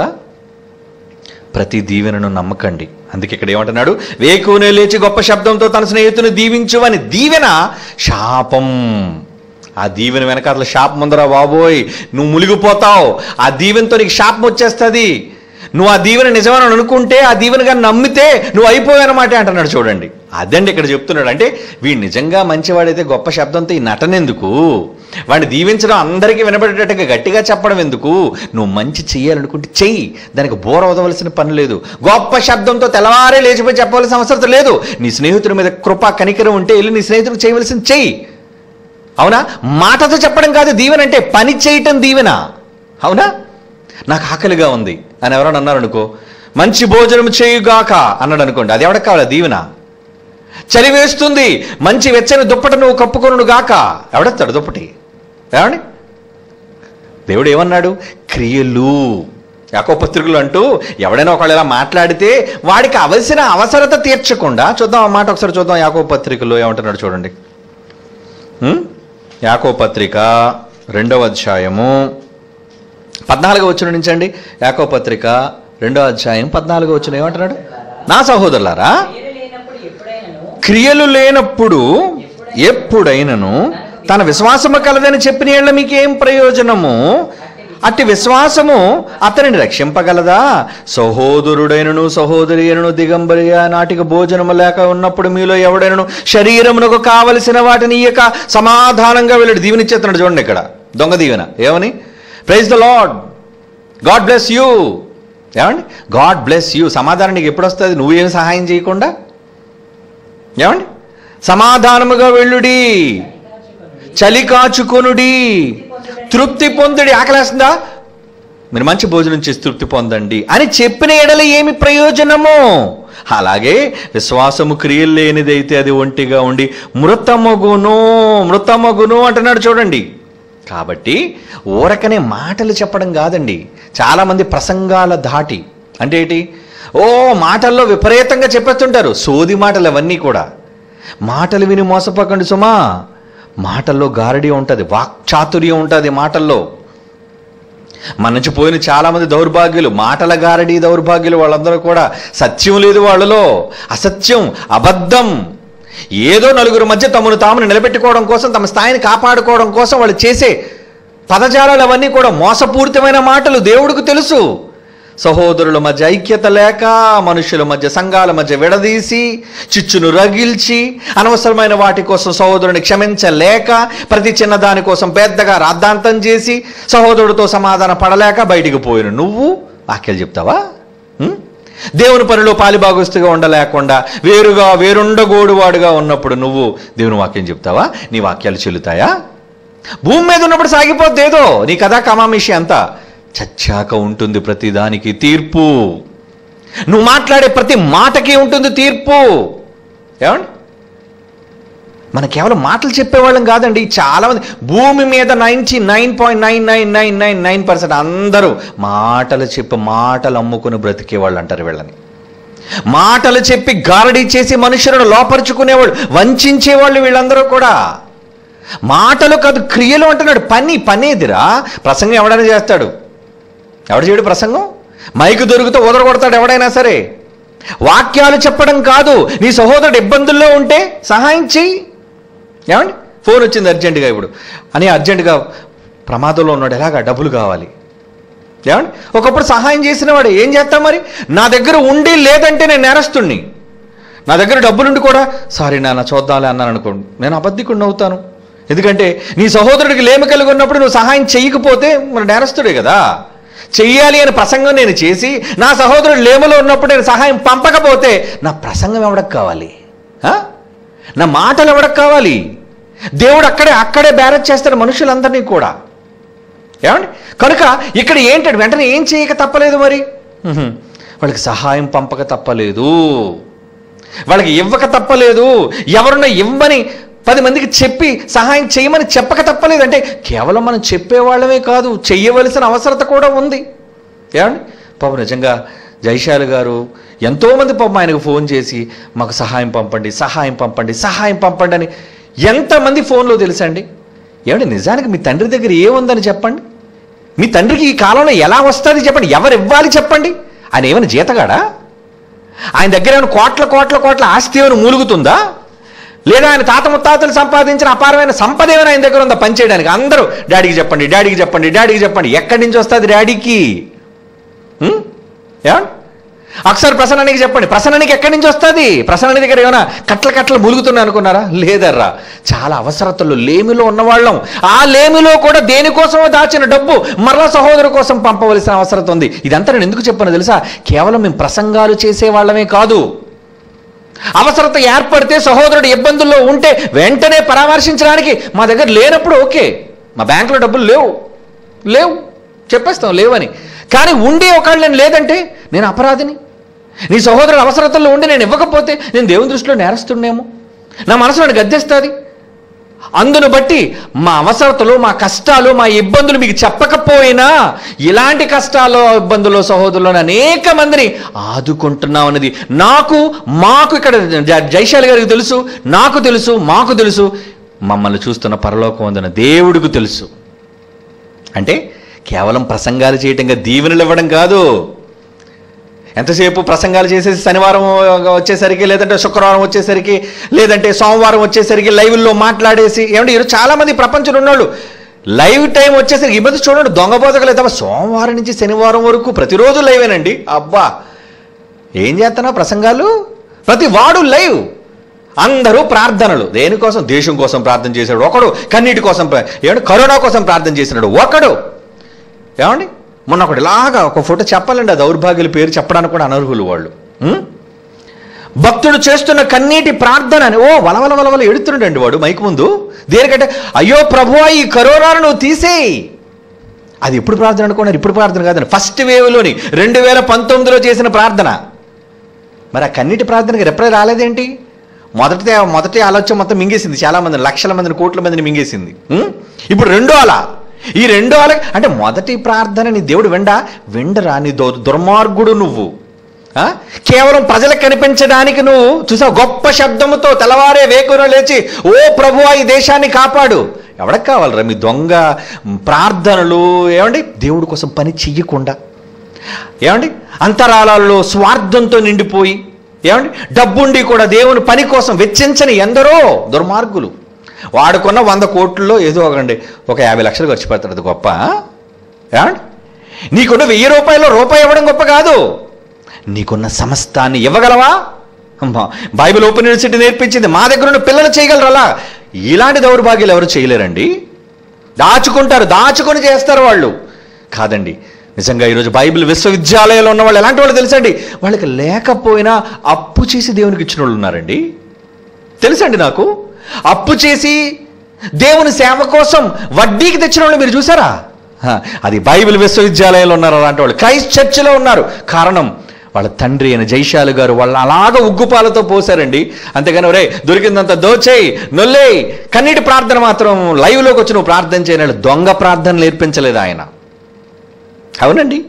ప్రతి దీవెనను నమ్మకండి. అందుకే ఇక్కడ ఏమంటున్నాడు, వేకునే లేచి గొప్ప శబ్దంతో తన స్నేహితుని దీవించువని. దీవెన శాపం. ఆ దీవెన వెనకాల శాపం ఉందరా బాబోయ్, నువ్వు మునిగిపోతావు. ఆ దీవెనతో నీకు శాపం వచ్చేస్తుంది. నువ్వు ఆ దీవెన నిజమని అనుకుంటే, ఆ దీవెనగా నమ్మితే నువ్వు అయిపోయానమాట అంటున్నాడు చూడండి. అదండి ఇక్కడ చెప్తున్నాడు. అంటే వీడు నిజంగా మంచివాడైతే గొప్ప శబ్దంతో ఈ నటన ఎందుకు? వాడిని దీవించడం, అందరికీ వినబడేటట్టుగా గట్టిగా చెప్పడం ఎందుకు? నువ్వు మంచి చెయ్యాలనుకుంటే చెయ్యి, దానికి బోర వదవలసిన పని లేదు. గొప్ప శబ్దంతో తెల్లవారే లేచిపోయి చెప్పవలసిన అవసరం లేదు. నీ స్నేహితుడి మీద కృప కనికరం ఉంటే వెళ్ళి నీ స్నేహితుడికి చేయవలసిన చెయ్యి. అవునా? మాటతో చెప్పడం కాదు దీవెన అంటే, పని చేయటం దీవెన. అవునా? నాకు ఆకలిగా ఉంది అని ఎవరైనా అన్నారు అనుకో, మంచి భోజనం చేయుగాక అన్నాడు అనుకోండి, అది ఎవరికి కావాలి? దీవెన. చలి వేస్తుంది, మంచి వెచ్చని దుప్పటి నువ్వు కప్పుకొను గాక, ఎవడెత్తాడు దుప్పటి? ఏమండి, దేవుడు ఏమన్నాడు? క్రియలు. యాకోబు పత్రికలు అంటూ ఎవడైనా ఒకళ్ళు ఇలా మాట్లాడితే వాడికి అవసరత తీర్చకుండా, చూద్దాం ఆ మాట ఒకసారి చూద్దాం. యాకోబు పత్రికలో ఏమంటున్నాడు చూడండి. యాకోబు పత్రిక 2వ అధ్యాయము 14వ వచనం నుంచి అండి. యాకోబు పత్రిక 2వ అధ్యాయం 14వ వచనం ఏమంటున్నాడు? నా సహోదరులారా, క్రియలు లేనప్పుడు ఎప్పుడైనను తన విశ్వాసము కలదని చెప్పిన ఏళ్ళ మీకేం ప్రయోజనము? అట్టి విశ్వాసము అతనిని రక్షింపగలదా? సహోదరుడైనను సహోదరి అయినను దిగంబరిగా నాటికి భోజనము లేక ఉన్నప్పుడు మీలో ఎవడైనను శరీరమునకు కావలసిన వాటిని ఇయ్యక సమాధానంగా వెళ్ళాడు. దీవెనిచ్చేస్తున్నాడు చూడండి ఇక్కడ, దొంగ దీవెన. ఏమని? Praise the Lord, God bless you. ఏమండి, గాడ్ బ్లెస్ యూ. సమాధానం నీకు ఎప్పుడు వస్తుంది? నువ్వేమి సహాయం చేయకుండా. ఏమండి, సమాధానముగా వెళ్ళుడి, చలి కాచుకొనుడి, తృప్తి పొందుడి. ఆకలేస్తుందా? మీరు మంచి భోజనం చేసి తృప్తి పొందండి అని చెప్పిన ఎడల ఏమి ప్రయోజనము? అలాగే విశ్వాసము క్రియలు లేనిదైతే అది ఒంటిగా ఉండి మృతమగును అంటున్నాడు చూడండి. కాబట్టి ఊరకనే మాటలు చెప్పడం కాదండి. చాలామంది ప్రసంగాల ధాటి అంటే ఏంటి? మాటల్లో విపరీతంగా చెప్పేస్తుంటారు. సోది మాటలు అవన్నీ కూడా. మాటలు విని మోసపోకండి సుమా, మాటల్లో గారడి ఉంటుంది, వాక్చాతుర్యం ఉంటుంది మాటల్లో. మన నుంచి పోయిన చాలామంది దౌర్భాగ్యులు, మాటల గారడి దౌర్భాగ్యులు, వాళ్ళందరూ కూడా సత్యం లేదు వాళ్ళలో, అసత్యం, అబద్ధం. ఏదో నలుగురు మధ్య తమను తామును నిలబెట్టుకోవడం కోసం, తమ స్థాయిని కాపాడుకోవడం కోసం వాళ్ళు చేసే పదజాలాలు అవన్నీ కూడా మోసపూరితమైన మాటలు. దేవుడికి తెలుసు. సహోదరుల మధ్య ఐక్యత లేక, మనుషుల మధ్య, సంఘాల మధ్య విడదీసి, చిచ్చును రగిల్చి, అనవసరమైన వాటి కోసం సహోదరుని క్షమించలేక, ప్రతి చిన్నదాని కోసం పెద్దగా రాద్ధాంతం చేసి, సహోదరుడితో సమాధాన పడలేక బయటికి పోయిన నువ్వు వాక్యాలు చెప్తావా? దేవుని పనిలో పాలిభాగస్తుగా ఉండలేకుండా వేరుండగోడువాడుగా ఉన్నప్పుడు నువ్వు దేవుని వాక్యం చెప్తావా? నీ వాక్యాలు చెల్లుతాయా? భూమి మీద ఉన్నప్పుడు సాగిపోద్ది ఏదో నీ కథా కమామిషి అంతా. చచ్చాక ఉంటుంది ప్రతిదానికి తీర్పు. నువ్వు మాట్లాడే ప్రతి మాటకి ఉంటుంది తీర్పు. ఏమండి, మన కేవలం మాటలు చెప్పేవాళ్ళం కాదండి. చాలామంది భూమి మీద 99.99999% అందరూ మాటలు చెప్పి మాటలు అమ్ముకుని బ్రతికేవాళ్ళు అంటారు వీళ్ళని. మాటలు చెప్పి గారడీ చేసి మనుషులను లోపరుచుకునేవాళ్ళు, వంచేవాళ్ళు వీళ్ళందరూ కూడా. మాటలు కాదు, క్రియలు అంటున్నాడు. పనేదిరా? ప్రసంగం ఎవడైనా చేస్తాడు, ఎవడు చేయడు ప్రసంగం? మైకు దొరికితే కొడతాడు ఎవడైనా సరే. వాక్యాలు చెప్పడం కాదు. నీ సహోదరుడు ఇబ్బందుల్లో ఉంటే సహాయం చెయ్యి. ఏమండి, ఫోన్ వచ్చింది అర్జెంటుగా ఇప్పుడు అని, అర్జెంటుగా ప్రమాదంలో ఉన్నాడు, ఎలాగా డబ్బులు కావాలి. ఏమండి, ఒకప్పుడు సహాయం చేసిన వాడు ఏం చేస్తాం మరి? నా దగ్గర ఉండి లేదంటే నేను నేరస్తుణ్ణి. నా దగ్గర డబ్బులుండి కూడా సారీ నాన్న చూద్దాంలే అన్నాను అనుకోండి, నేను అబద్ధికుడిని అవుతాను. ఎందుకంటే నీ సహోదరుడికి లేమి కలిగి ఉన్నప్పుడు నువ్వు సహాయం చేయకపోతే మన నేరస్తుడే కదా. చెయ్యాలి అని ప్రసంగం నేను చేసి, నా సహోదరుడు లేమలో ఉన్నప్పుడు నేను సహాయం పంపకపోతే నా ప్రసంగం ఎవడకు కావాలి? నా మాటలు ఎవడకు కావాలి? దేవుడు అక్కడే బ్యారేజ్ చేస్తాడు మనుషులందరినీ కూడా. ఏమండి, కనుక ఇక్కడ ఏంటంటే వెంటనే ఏం చేయక తప్పలేదు మరి? వాళ్ళకి సహాయం పంపక తప్పలేదు, వాళ్ళకి ఇవ్వక తప్పలేదు. ఎవరున్నా ఇవ్వని 10 మందికి చెప్పి సహాయం చేయమని చెప్పక తప్పలేదు. అంటే కేవలం మనం చెప్పేవాళ్ళమే కాదు, చెయ్యవలసిన అవసరత కూడా ఉంది. ఏమండి, పాపం నిజంగా జైశాల్ గారు ఎంతోమంది పాపం ఆయనకు ఫోన్ చేసి మాకు సహాయం పంపండి అని ఎంతమంది ఫోన్లో తెలుసండి. ఏమండి, నిజానికి మీ తండ్రి దగ్గర ఏముందని చెప్పండి? మీ తండ్రికి ఈ కాలంలో ఎలా వస్తుంది చెప్పండి? ఎవరు ఇవ్వాలి చెప్పండి? ఆయన ఏమైనా జీతగాడా? ఆయన దగ్గర ఏమైనా కోట్ల ఆస్తి ఏమైనా మూలుగుతుందా? లేదా ఆయన తాత ముత్తాతలు సంపాదించిన అపారమైన సంపద ఏమైనా ఆయన దగ్గర ఉందా పనిచేయడానికి? అందరూ డాడీకి చెప్పండి. ఎక్కడి నుంచి వస్తుంది డాడీకి? ఏమండి, ఒకసారి ప్రసన్నానికి చెప్పండి. ప్రసన్నానికి ఎక్కడి నుంచి వస్తుంది? ప్రసన్నాని దగ్గర ఏమైనా కట్టలు మూలుగుతున్నాయి అనుకున్నారా? లేదర్రా, చాలా అవసరతలు లేమిలో ఉన్నవాళ్ళం. ఆ లేమిలో కూడా దేనికోసమో దాచిన డబ్బు మరలా సహోదరు కోసం పంపవలసిన అవసరం ఉంది. ఇదంతా నేను ఎందుకు చెప్పానో తెలుసా? కేవలం మేము ప్రసంగాలు చేసేవాళ్ళమే కాదు, అవసరత ఏర్పడితే సహోదరుడు ఇబ్బందుల్లో ఉంటే వెంటనే పరామర్శించడానికి మా దగ్గర లేనప్పుడు ఓకే, మా బ్యాంకులో డబ్బులు లేవు చెప్పేస్తాం లేవని. కానీ ఉండి ఒకళ్ళు నేను లేదంటే నేను అపరాధిని. నీ సహోదరుడు అవసరతల్లో ఉండి నేను ఇవ్వకపోతే నేను దేవుని దృష్టిలో నేరస్తుండేమో, నా మనసు నన్ను గద్దెస్తుంది. అందును బట్టి మా అవసరతలు, మా కష్టాలు, మా ఇబ్బందులు మీకు చెప్పకపోయినా ఇలాంటి కష్టాలు, ఇబ్బందులు, సహోదరులను అనేక మందిని ఆదుకుంటున్నాం అన్నది మాకు ఇక్కడ జైశాల్ గారికి తెలుసు, నాకు తెలుసు, మాకు తెలుసు, మమ్మల్ని చూస్తున్న పరలోకం వందన దేవుడికి తెలుసు. అంటే కేవలం ప్రసంగాలు చేయటంగా దీవెనలు ఇవ్వడం కాదు. ఎంతసేపు ప్రసంగాలు చేసేసి శనివారం వచ్చేసరికి, లేదంటే శుక్రవారం వచ్చేసరికి, లేదంటే సోమవారం వచ్చేసరికి లైవ్లో మాట్లాడేసి. ఏమంటే ఈరోజు చాలామంది ప్రపంచంలో ఉన్నవాళ్ళు లైవ్ టైం వచ్చేసరికి ఇబ్బంది చూడండి, దొంగ బోధకలు అయితే సోమవారం నుంచి శనివారం వరకు ప్రతిరోజు లైవేనండి. అబ్బా ఏం చేస్తున్నా ప్రసంగాలు? ప్రతి వాడు లైవ్, అందరూ ప్రార్థనలు. దేనికోసం? దేశం కోసం ప్రార్థన చేశాడు ఒకడు, కన్నీటి కోసం, ఏమంటే కరోనా కోసం ప్రార్థన చేసినాడు ఒకడు. ఏమండి, మొన్న ఒకటి ఇలాగా ఒక ఫోటో చెప్పాలండి, ఆ దౌర్భాగ్యుల పేరు చెప్పడానికి కూడా అనర్హులు వాళ్ళు. భక్తుడు చేస్తున్న కన్నీటి ప్రార్థన అని వలవల ఎడుతున్నాడండి వాడు మైకు ముందు. దేనికంటే అయ్యో ప్రభువా ఈ కరోనాను నువ్వు తీసేయి. అది ఎప్పుడు ప్రార్థన అనుకున్నారు? ఇప్పుడు ప్రార్థన కాదండి, ఫస్ట్ వేవ్లోని 2019లో చేసిన ప్రార్థన. మరి ఆ కన్నీటి ప్రార్థనకి రిప్లై రాలేదేంటి? మొదటి ఆలోచన మొత్తం మింగేసింది, చాలా మందిని, లక్షల మందిని, కోట్ల మందిని మింగేసింది. ఇప్పుడు రెండో అలా, ఈ రెండో అలా అంటే మొదటి ప్రార్థన నీ దేవుడు విండరా? నీ దుర్మార్గుడు నువ్వు. కేవలం ప్రజలకు కనిపించడానికి నువ్వు చూసావు, గొప్ప శబ్దముతో తెల్లవారే వేకున లేచి ఓ ప్రభువా ఈ దేశాన్ని కాపాడు. ఎవరికి కావాలరా మీ దొంగ ప్రార్థనలు? ఏమండి, దేవుడి కోసం పని చెయ్యకుండా, ఏమండి అంతరాలలో స్వార్థంతో నిండిపోయి, ఏమండి డబ్బుండి కూడా దేవుని పని కోసం వెచ్చించని ఎందరో దుర్మార్గులు. వాడుకున్న 100 కోట్లలో ఏదో ఒక 50 లక్షలు ఖర్చు పెడతాడు. అది గొప్ప? ఏమండి, నీకున్న 1000 రూపాయలు రూపాయి ఇవ్వడం గొప్ప కాదు. నీకున్న సమస్తాన్ని ఇవ్వగలవా? బైబిల్ ఓపెన్ యూనివర్సిటీ నేర్పించింది, మా దగ్గర ఉన్న పిల్లలు చేయగలరు. అలా ఇలాంటి దౌర్భాగ్యాలు ఎవరు చేయలేరండి. దాచుకుంటారు, దాచుకొని చేస్తారు వాళ్ళు. కాదండి, నిజంగా ఈరోజు బైబిల్ విశ్వవిద్యాలయాలు ఉన్న వాళ్ళు ఎలాంటి వాళ్ళు తెలుసండి? వాళ్ళకి లేకపోయినా అప్పు చేసి దేవునికి ఇచ్చిన వాళ్ళు ఉన్నారండి. తెలుసండి నాకు. అప్పు చేసి దేవుని సేవ కోసం వడ్డీకి తెచ్చిన వాళ్ళు మీరు చూసారా? అది బైబిల్ విశ్వవిద్యాలయాలు ఉన్నారు అలాంటి వాళ్ళు. క్రైస్ట్ చర్చిలో ఉన్నారు. కారణం వాళ్ళ తండ్రి అయిన జైశాలు గారు వాళ్ళు అలాగ ఉగ్గుపాలతో పోసారండి. అంతేగాని ఒరే దొరికిందంత దోచేయి నొల్లేయి కన్నీటి ప్రార్థన మాత్రం లైవ్లోకి వచ్చి నువ్వు ప్రార్థన చేయని దొంగ ప్రార్థన నేర్పించలేదు ఆయన. అవునండి,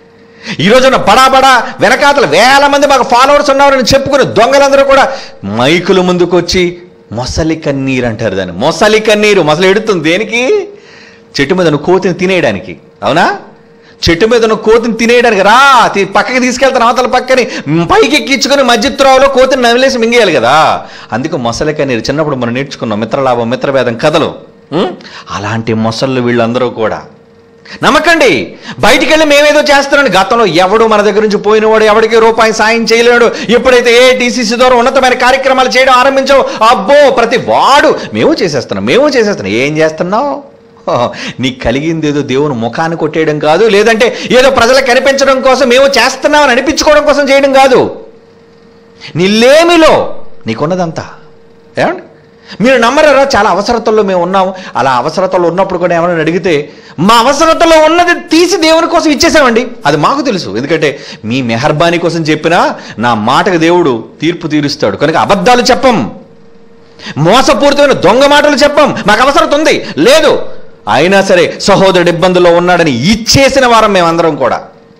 ఈ రోజున బడా వెనకాతలు 1000 మంది మాకు ఫాలోవర్స్ ఉన్నారని చెప్పుకుని దొంగలందరూ కూడా మైకుల ముందుకు వచ్చి మొసలి కన్నీరు అంటారు దాన్ని. మొసలి కన్నీరు. మొసలు ఎడుతుంది దేనికి? చెట్టు మీద నువ్వు కోతిని తినేయడానికి. అవునా? చెట్టు మీద నువ్వు కోతిని తినేయడానికి రా, పక్కకి తీసుకెళ్తాను, అవతల పక్కని పైకి ఎక్కించుకొని మధ్యత్రావులో కోతిని నవిలేసి మింగేయాలి కదా. అందుకు మొసలి కన్నీరు చిన్నప్పుడు మనం నేర్చుకున్నాం, మిత్రలాభం మిత్రభేదం కథలు. అలాంటి మొసళ్ళు వీళ్ళందరూ కూడా. నమ్మకండి, బయటికి వెళ్ళి మేమేదో చేస్తున్నాం. గతంలో ఎవడు మన దగ్గర నుంచి పోయినవాడు ఎవడికి రూపాయి సాయం చేయలేడు. ఎప్పుడైతే ఏటీసీసీ ద్వారా ఉన్నతమైన కార్యక్రమాలు చేయడం ఆరంభించావు, అబ్బో ప్రతి వాడు మేము చేసేస్తున్నాం. ఏం చేస్తున్నావు? నీకు కలిగింది ఏదో దేవుని ముఖాన్ని కొట్టేయడం కాదు, లేదంటే ఏదో ప్రజలకు కనిపించడం కోసం మేము చేస్తున్నామని అనిపించుకోవడం కోసం చేయడం కాదు. నీలేమిలో నీకున్నదంతా. ఏమండి, మీరు నమ్మరారా? చాలా అవసరతల్లో మేము ఉన్నాము. అలా అవసరతల్లో ఉన్నప్పుడు కూడా ఏమైనా అడిగితే మా అవసరతలో ఉన్నది తీసి దేవుని కోసం ఇచ్చేసామండి. అది మాకు తెలుసు. ఎందుకంటే మీ మెహర్బానీ కోసం చెప్పినా నా మాటకు దేవుడు తీర్పు తీరుస్తాడు. కనుక అబద్ధాలు చెప్పం, మోసపూరితమైన దొంగ మాటలు చెప్పం. మాకు అవసరత ఉంది లేదు, అయినా సరే సహోదరుడు ఇబ్బందుల్లో ఉన్నాడని ఇచ్చేసిన వారం మేమందరం కూడా.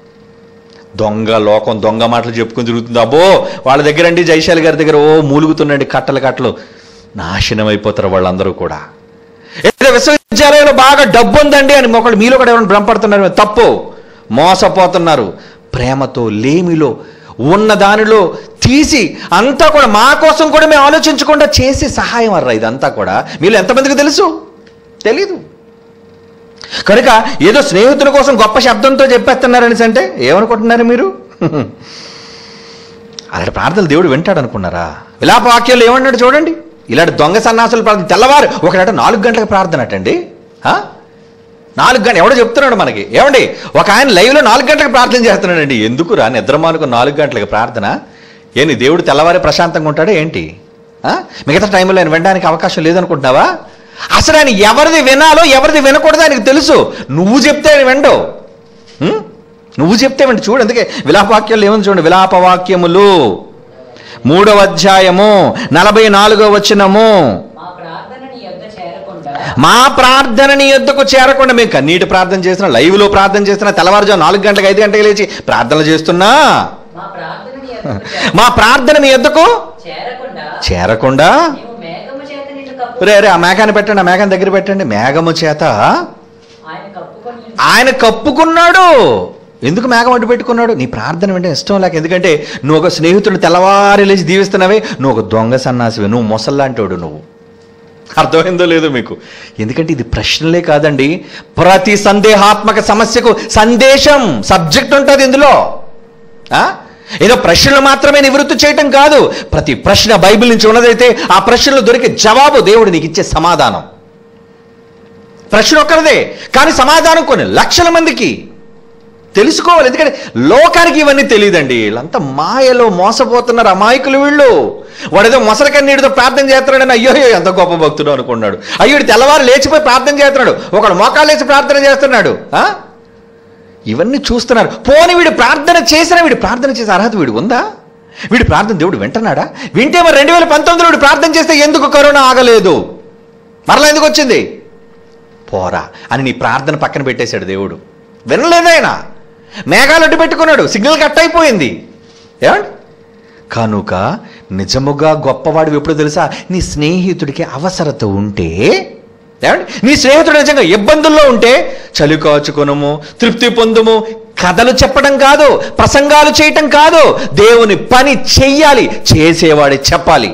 దొంగ లోకం దొంగ మాటలు చెప్పుకొని తిరుగుతుంది. అబ్బో వాళ్ళ దగ్గర అండి జైశాలి గారి దగ్గర మూలుగుతుండండి కట్టలు నాశనం అయిపోతారు వాళ్ళందరూ కూడా. ఏదో విశ్వవిద్యాలయంలో బాగా డబ్బు ఉందండి అని ఒకళ్ళు మీలో కూడా ఎవరైనా భ్రమపడుతున్నారు. తప్పు, మోసపోతున్నారు. ప్రేమతో లేమిలో ఉన్న దానిలో తీసి అంతా కూడా మా కోసం కూడా మేము ఆలోచించకుండా చేసే సహాయం అర్రా ఇదంతా కూడా. మీలో ఎంతమందికి తెలుసు? తెలీదు. కనుక ఏదో స్నేహితుల కోసం గొప్ప శబ్దంతో చెప్పేస్తున్నారని అంటే ఏమనుకుంటున్నారు మీరు? అలాంటి ప్రార్థనలు దేవుడు వింటాడు అనుకున్నారా? విలాప వాక్యాలు ఏమన్నాడు చూడండి. ఇలాంటి దొంగ సన్నాసులు ప్రార్థన తెల్లవారు ఒకట 4 గంటలకు ప్రార్థన అటండి. 4 గంటలు ఎవడో చెప్తున్నాడు మనకి. ఏమండి, ఒక ఆయన లైవ్లో 4 గంటలకు ప్రార్థన చేస్తున్నాడండి. ఎందుకురా నిద్రమానుకు 4 గంటలకు ప్రార్థన? ఏంటి దేవుడు తెల్లవారి ప్రశాంతంగా ఉంటాడా ఏంటి? మిగతా టైంలో ఆయన వినడానికి అవకాశం లేదనుకుంటున్నావా? అసలు ఆయన ఎవరిది వినాలో ఎవరిది వినకూడదో ఆయనకు తెలుసు. నువ్వు చెప్తే ఆయన వినడు. నువ్వు చెప్తే వింటు. చూడు, అందుకే విలాపవాక్యాలు ఏముంది చూడండి. విలాపవాక్యములు 3వ అధ్యాయము 44వ వచనము. మా ప్రార్థన నీ యొద్దకు చేరకుండా. మేము కన్నీటి ప్రార్థన చేస్తున్నా, లైవ్లో ప్రార్థన చేస్తున్నా, తెల్లవారుజాము 4 గంటలకు 5 గంటలకు లేచి ప్రార్థనలు చేస్తున్నా. మా ప్రార్థన మీ యొద్దకు చేరకుండా. రే ఆ మేఘాన్ని పెట్టండి, ఆ మేఘాన్ని దగ్గర పెట్టండి. మేఘము చేత ఆయన కప్పుకున్నాడు. ఎందుకు మేఘం అడ్డు పెట్టుకున్నాడు? నీ ప్రార్థన వెంటనే ఇష్టం లేక. ఎందుకంటే నువ్వు ఒక స్నేహితుడు తెల్లవారి లేచి దీవిస్తున్నావే, నువ్వు ఒక దొంగ సన్నాసివే, నువ్వు మొసల్లాంటోడు నువ్వు. అర్థమైందో లేదో మీకు? ఎందుకంటే ఇది ప్రశ్నలే కాదండి, ప్రతి సందేహాత్మక సమస్యకు సందేశం సబ్జెక్ట్ ఉంటుంది ఇందులో. ఏదో ప్రశ్నలు మాత్రమే నివృత్తి చేయటం కాదు. ప్రతి ప్రశ్న బైబిల్ నుంచి ఉన్నదైతే ఆ ప్రశ్నలు దొరికే జవాబు దేవుడు నీకు ఇచ్చే సమాధానం. ప్రశ్న ఒక్కరిదే కానీ సమాధానం కొన్ని లక్షల మందికి. తెలుసుకోవాలి, ఎందుకంటే లోకానికి ఇవన్నీ తెలియదండి. వీళ్ళంతా మాయలో మోసపోతున్నారు, అమాయకులు వీళ్ళు. వాడేదో మొసలి కన్నీటితో ప్రార్థన చేస్తున్నాడని అయ్యో ఎంత గొప్ప భక్తుడు అనుకున్నాడు. అయ్యోడు తెల్లవారు లేచిపోయి ప్రార్థన చేస్తున్నాడు, ఒకడు మోకాలు లేచి ప్రార్థన చేస్తున్నాడు. ఇవన్నీ చూస్తున్నారు. పోని వీడు ప్రార్థన చేసినా వీడు ప్రార్థన చేసే అర్హత వీడు ఉందా? వీడి ప్రార్థన దేవుడు వింటున్నాడా? వింటే మరి 2019లో వీడు ప్రార్థన చేస్తే ఎందుకు కరోనా ఆగలేదు, మరలా ఎందుకు వచ్చింది? పోరా అని నీ ప్రార్థన పక్కన పెట్టేశాడు దేవుడు. వినలేదు ఆయన. మేఘాలు అడ్డు పెట్టుకున్నాడు, సిగ్నల్ కట్ అయిపోయింది. ఏమండి? కనుక నిజముగా గొప్పవాడు ఎప్పుడు తెలుసా? నీ స్నేహితుడికి అవసరత ఉంటే, ఏమండి, నీ స్నేహితుడు నిజంగా ఇబ్బందుల్లో ఉంటే చలి కాచుకొనుము, తృప్తి పొందుము. కథలు చెప్పడం కాదు, ప్రసంగాలు చేయటం కాదు, దేవుని పని చెయ్యాలి, చేసేవాడే చెప్పాలి.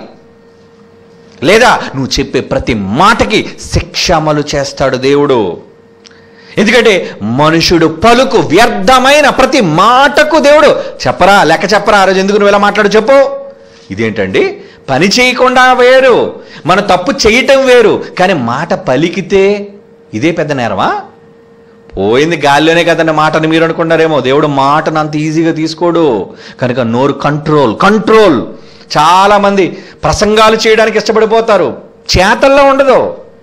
లేదా నువ్వు చెప్పే ప్రతి మాటకి శిక్ష అమలు చేస్తాడు దేవుడు. ఎందుకంటే మనుషుడు పలుకు వ్యర్థమైన ప్రతి మాటకు దేవుడు చెప్పరా, లెక్క చెప్పరా, ఆ రోజు ఎందుకు నువ్వు ఇలా మాట్లాడు చెప్పు. ఇదేంటండి, పని చేయకుండా వేరు, మన తప్పు చేయటం వేరు, కానీ మాట పలికితే ఇదే పెద్ద నేరమా? పోయింది గాల్లోనే కదండి మాటని మీరు అనుకున్నారేమో. దేవుడు మాటను అంత ఈజీగా తీసుకోడు. కనుక నోరు కంట్రోల్. చాలామంది ప్రసంగాలు చేయడానికి ఇష్టపడిపోతారు, చేతల్లో ఉండదు,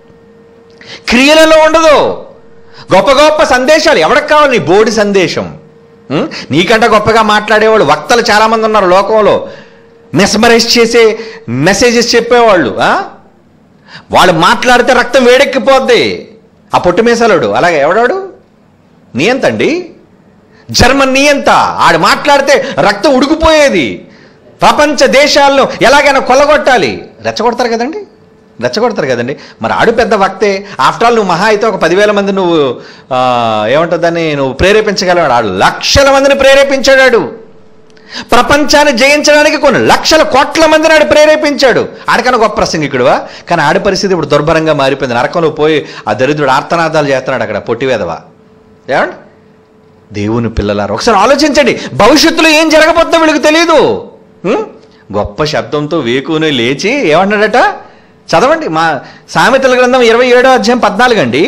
క్రియలలో ఉండదు. గొప్ప గొప్ప సందేశాలు ఎవరికి కావాలి? నీ బోడి సందేశం. నీకంటే గొప్పగా మాట్లాడేవాళ్ళు వక్తలు చాలామంది ఉన్నారు లోకంలో. మెస్మరైజ్ చేసే మెసేజెస్ చెప్పేవాళ్ళు. వాళ్ళు మాట్లాడితే రక్తం వేడెక్కిపోద్ది. ఆ పొట్టు మీసాలుడు అలాగే ఎవడాడు? నియంతండి, జర్మన్ నియంత. ఆడు మాట్లాడితే రక్తం ఉడికిపోయేది. ప్రపంచ దేశాలను ఎలాగైనా కొల్లగొట్టాలి. రెచ్చగొడతారు కదండి. మరి ఆడు పెద్ద వక్తే. ఆఫ్టర్ ఆల్ నువ్వు మహా అయితే ఒక 10,000 మంది నువ్వు ఏమంటుందని నువ్వు ప్రేరేపించగలవాడు. ఆడు లక్షల మందిని ప్రేరేపించాడు. ప్రపంచాన్ని జయించడానికి కొన్ని లక్షల కోట్ల మందిని ఆడు ప్రేరేపించాడు. ఆడికన్నా గొప్ప ప్రసంగికుడువా? కానీ ఆడి పరిస్థితి ఇప్పుడు దుర్భరంగా మారిపోయింది. నరకంలో పోయి ఆ దరిద్రుడు ఆర్తనాదాలు చేస్తున్నాడు అక్కడ, పొట్టివేదవా. ఏమండి? దేవుని పిల్లలారు ఒకసారి ఆలోచించండి. భవిష్యత్తులో ఏం జరగబోతుందో వీళ్ళకి తెలియదు. గొప్ప శబ్దంతో వేకుని లేచి ఏమన్నాడట? చదవండి, మా సామెతల గ్రంథం 27వ అధ్యాయం 14 అండి.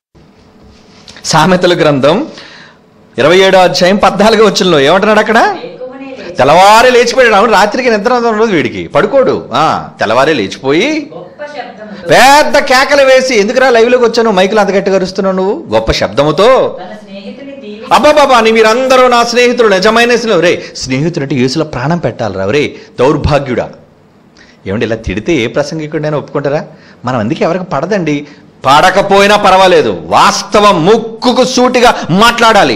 సామెతల గ్రంథం 27వ అధ్యాయం 14వ వచనంలో ఏమంటున్నాడు అక్కడ? తెల్లవారే లేచిపోయాడు. అవును, రాత్రికి నిద్ర ఉండదు వీడికి, పడుకోడు. తెల్లవారే లేచిపోయి పెద్ద కేకలు వేసి, ఎందుకురా లైవ్లోకి వచ్చాను, మైకులు అంత గట్టిగా అరుస్తున్నావు నువ్వు? గొప్ప శబ్దముతో అబ్బాబాబా అని మీరందరూ నా స్నేహితులు, నిజమైన స్నేహితులు. రే, స్నేహితుడు అంటే యేసులో ప్రాణం పెట్టాలిరా. రే దౌర్భాగ్యుడా. ఏమండి, ఇలా తిడితే ఏ ప్రసంగికుడైనా ఒప్పుకుంటారా? మనం అందుకే ఎవరికి పడదండి. పడకపోయినా పర్వాలేదు, వాస్తవం ముక్కుకు సూటిగా మాట్లాడాలి.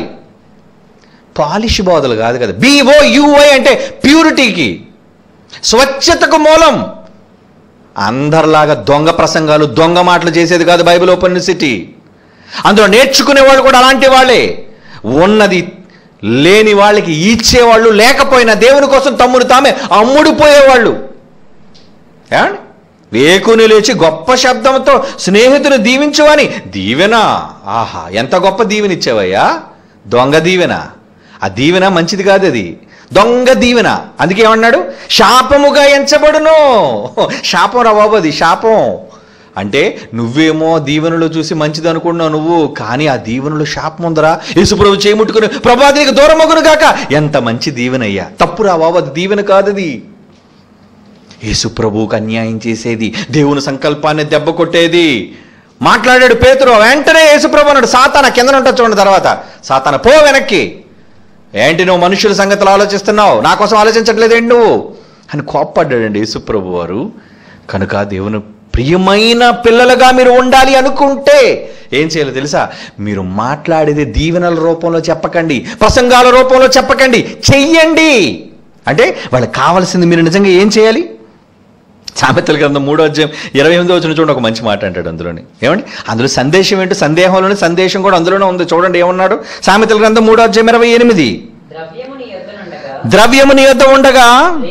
పాలిష్ బోధలు కాదు కదా. BOUI అంటే ప్యూరిటీకి, స్వచ్ఛతకు మూలం. అందరిలాగా దొంగ ప్రసంగాలు, దొంగ మాటలు చేసేది కాదు బైబిల్ ఓపెన్ యూనివర్సిటీ. అందులో నేర్చుకునే వాళ్ళు కూడా అలాంటి వాళ్ళే. ఉన్నది లేని వాళ్ళకి ఇచ్చేవాళ్ళు, లేకపోయినా దేవుని కోసం తమ్ముడు తామే అమ్ముడిపోయేవాళ్ళు. ఏమండి? వేకుని లేచి గొప్ప శబ్దంతో స్నేహితుని దీవించువని. దీవెన, ఆహా ఎంత గొప్ప దీవెన ఇచ్చేవయ్యా. దొంగ దీవెన. ఆ దీవెన మంచిది కాదు, అది దొంగ దీవెన. అందుకే ఏమన్నాడు? శాపముగా ఎంచబడును. శాపం రా బాబు, అది శాపం. అంటే నువ్వేమో దీవెనలు చూసి మంచిది అనుకుంటున్నావు నువ్వు, కానీ ఆ దీవెనలు శాపం ఉందరా. యేసుప్రభు చేయముట్టుకుని ప్రభా నీకు దూరం అగును గాక. ఎంత మంచి దీవెనయ్యా. తప్పురా బాబు, అది దీవెన కాదు. అది యేసుప్రభువుకు అన్యాయం చేసేది, దేవుని సంకల్పాన్ని దెబ్బ కొట్టేది. మాట్లాడాడు పేతురు. వెంటనే యేసుప్రభు అన్నాడు, సాతానా కింద ఉంటా చూడండి. తర్వాత సాతానా పో వెనక్కి. ఏంటి నువ్వు మనుషుల సంగతులు ఆలోచిస్తున్నావు, నా కోసం ఆలోచించట్లేదేంటి నువ్వు అని కోప్పడ్డాడండి యేసుప్రభు వారు. కనుక దేవుని ప్రియమైన పిల్లలుగా మీరు ఉండాలి అనుకుంటే ఏం చేయాలో తెలుసా? మీరు మాట్లాడేది దీవెనల రూపంలో చెప్పకండి, ప్రసంగాల రూపంలో చెప్పకండి, చెయ్యండి. అంటే వాళ్ళకి కావాల్సింది మీరు నిజంగా ఏం చేయాలి? సామెతల గ్రంథం 3వ అధ్యాయం 28వ వచనం చూడండి, ఒక మంచి మాట అంటాడు అందులోని. ఏమండి? అందులో సందేశం ఏంటో, సందేహంలోని సందేశం కూడా అందులోనే ఉంది. చూడండి ఏమన్నాడు? సామెతల గ్రంథం 3వ అధ్యాయం 28. ద్రవ్యము నీ యొద్ద ఉండగా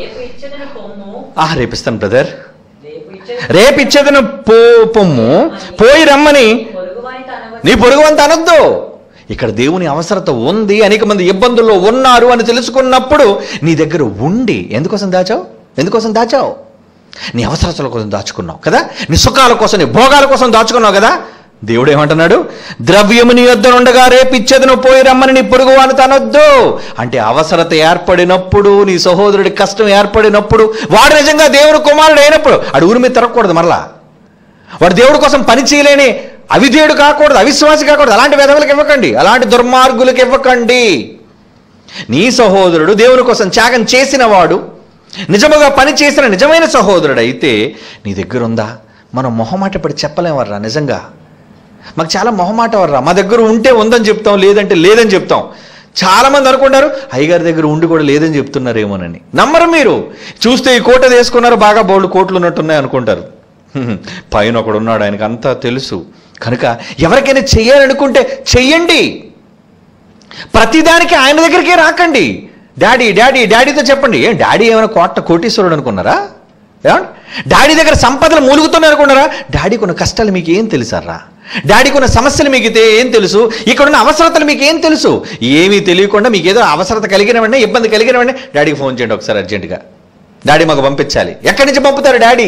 రేపిస్తాను బ్రదర్, రేపిచ్చేదను పొమ్ము, పోయి రమ్మని నీ పొరుగువంత అనొద్దు. ఇక్కడ దేవుని అవసరత ఉంది, అనేక మంది ఇబ్బందుల్లో ఉన్నారు అని తెలుసుకున్నప్పుడు నీ దగ్గర ఉండి ఎందుకోసం దాచావు? నీ అవసరతల కోసం దాచుకున్నావు కదా, నీ సుఖాల కోసం, నీ భోగాల కోసం దాచుకున్నావు కదా. దేవుడు ఏమంటున్నాడు? ద్రవ్యము నీ యొద్ద ఉండగా రేపిచ్చేదను, పోయి రమ్మని నీ పొరుగువాని తనొద్దు. అంటే అవసరత ఏర్పడినప్పుడు, నీ సహోదరుడి కష్టం ఏర్పడినప్పుడు, వాడు నిజంగా దేవుడు కుమారుడు అయినప్పుడు వాడు ఊరి మీద తిరగకూడదు. మరలా వాడు దేవుడి కోసం పని చేయలేని అవిధేయుడు కాకూడదు, అవిశ్వాసి కాకూడదు. అలాంటి వెధవలకు ఇవ్వకండి, అలాంటి దుర్మార్గులకు ఇవ్వకండి. నీ సహోదరుడు దేవుని కోసం త్యాగం చేసిన వాడు, నిజముగా పని చేసిన నిజమైన సహోదరుడు అయితే నీ దగ్గర ఉందా? మనం మొహమాట పడి చెప్పలేమర్రా. నిజంగా మాకు చాలా మొహమాట వర్రా. మా దగ్గర ఉంటే ఉందని చెప్తాం, లేదంటే లేదని చెప్తాం. చాలామంది అనుకుంటారు అయ్యగారి దగ్గర ఉండి కూడా లేదని చెప్తున్నారేమోనని. నమ్మరు మీరు. చూస్తే ఈ కోట వేసుకున్నారు, బాగా బోల్డ్ కోట్లు ఉన్నట్టున్నాయి అనుకుంటారు. పైన ఒకడు ఉన్నాడు, ఆయనకు అంతా తెలుసు. కనుక ఎవరికైనా చెయ్యాలనుకుంటే చెయ్యండి. ప్రతిదానికి ఆయన దగ్గరికే రాకండి. డాడీ డాడీ డాడీతో చెప్పండి. ఏం డాడీ ఏమైనా కోటీశ్వరుడు అనుకున్నారా? ఏమండి, డాడీ దగ్గర సంపదలు మూలుగుతున్నాయి అనుకున్నారా? డాడీకి ఉన్న కష్టాలు మీకు ఏం తెలుసారా? డాడీకి ఉన్న సమస్యలు మీకు ఏం తెలుసు? ఇక్కడున్న అవసరతలు మీకు ఏం తెలుసు? ఏమీ తెలియకుండా మీకు ఏదో అవసరత కలిగిన వెంటనే, ఇబ్బంది కలిగిన వెంటనే డాడీకి ఫోన్ చేయండి ఒకసారి అర్జెంటుగా, డాడీ మాకు పంపించాలి. ఎక్కడి నుంచి పంపుతారు డాడీ?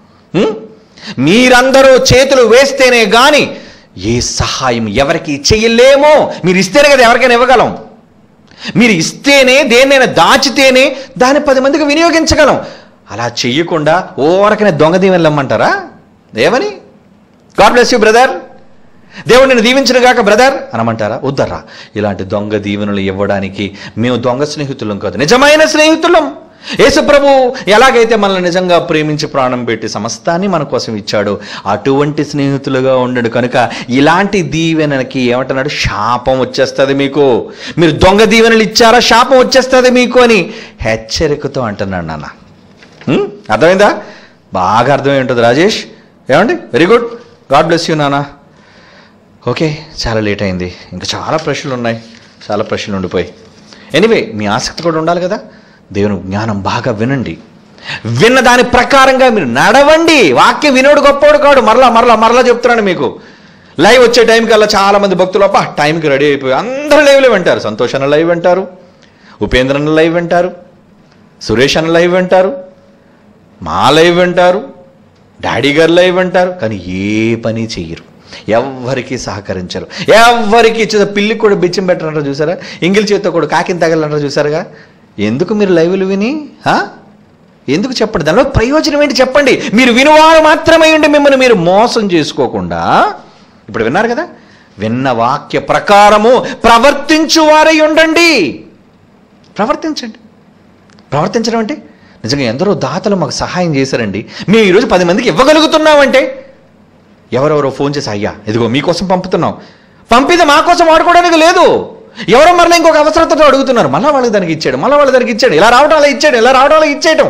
మీరందరూ చేతులు వేస్తేనే కానీ ఏ సహాయం ఎవరికి చెయ్యలేమో. మీరు ఇస్తేనే కదా ఎవరికైనా ఇవ్వగలం. మీరు ఇస్తేనే, దేన్నైనా దాచితేనే దాన్ని 10 మందికి వినియోగించగలం. అలా చెయ్యకుండా ఓరకనే దొంగ దీవెనలు ఇమ్మంటారా? ఏమని? గాడ్ బ్లెస్ యూ బ్రదర్, దేవుడు నిన్ను దీవించిన గాక బ్రదర్ అనమంటారా? వద్దరా. ఇలాంటి దొంగ దీవెనలు ఇవ్వడానికి మేము దొంగ స్నేహితులం కాదు, నిజమైన స్నేహితులం. యేసు ప్రభు ఎలాగైతే మనల్ని నిజంగా ప్రేమించి ప్రాణం పెట్టి సమస్తాన్ని మన కోసం ఇచ్చాడో అటువంటి స్నేహితులుగా ఉండడు. కనుక ఇలాంటి దీవెనలకి ఏమంటున్నాడు? శాపం వచ్చేస్తుంది మీకు. మీరు దొంగ దీవెనలు ఇచ్చారా, శాపం వచ్చేస్తుంది మీకు అని హెచ్చరికతో అంటున్నాడు నాన్న. అర్థమైందా? బాగా అర్థమై ఉంటుంది రాజేష్. ఏమండి? Very good, God bless you నాన్న. ఓకే, చాలా లేట్ అయింది, ఇంకా చాలా ప్రశ్నలు ఉన్నాయి, చాలా ప్రశ్నలు ఉండిపోయి. ఎనీవే, మీ ఆసక్తి కూడా ఉండాలి కదా. దేవుని జ్ఞానం బాగా వినండి, విన్న దాని ప్రకారంగా మీరు నడవండి. వాక్యం వినోడు గొప్పోడు కాడు. మరలా చెప్తున్నాను మీకు. లైవ్ వచ్చే టైంకి అలా చాలామంది భక్తులు అబ్బా టైంకి రెడీ అయిపోయి అందరూ లైవ్లో వింటారు. సంతోష్ అన్న లైవ్ వింటారు, ఉపేంద్ర అన్న లైవ్ వింటారు, సురేష్ అన్న లైవ్ వింటారు, మా లైవ్ వింటారు, డాడీ గారు లైవ్ వింటారు. కానీ ఏ పని చెయ్యరు, ఎవ్వరికి సహకరించరు, ఎవ్వరికి పిల్లికి కూడా బిచ్చం పెట్టరంటారు చూసారా? ఇంగిల్ చేతితో కూడా కాకిని తగలంటారు చూసారుగా? ఎందుకు మీరు లైవ్లు విని ఎందుకు చెప్పండి? దానిలో ప్రయోజనం ఏంటి చెప్పండి. మీరు వినువారు మాత్రమే ఉండి మిమ్మల్ని మీరు మోసం చేసుకోకుండా, ఇప్పుడు విన్నారు కదా, విన్న వాక్య ప్రకారము ప్రవర్తించువారై ఉండండి. ప్రవర్తించండి. ప్రవర్తించడం అంటే నిజంగా ఎందరో దాతలు మాకు సహాయం చేశారండి, మేము ఈరోజు 10 మందికి ఇవ్వగలుగుతున్నామంటే ఎవరెవరో ఫోన్ చేసి అయ్యా ఇదిగో మీకోసం పంపుతున్నాం. పంపితే మా కోసం వాడుకోవడానికి లేదు. ఎవరో మరలా ఇంకొక అవసరతతో అడుగుతున్నారు, మళ్ళీ వాళ్ళకి దానికి ఇచ్చాడు, మళ్ళీ వాళ్ళ దానికి ఇచ్చాడు, ఇలా రావడం అలా ఇచ్చాడు, ఇలా రావడం అలా ఇచ్చేయటం.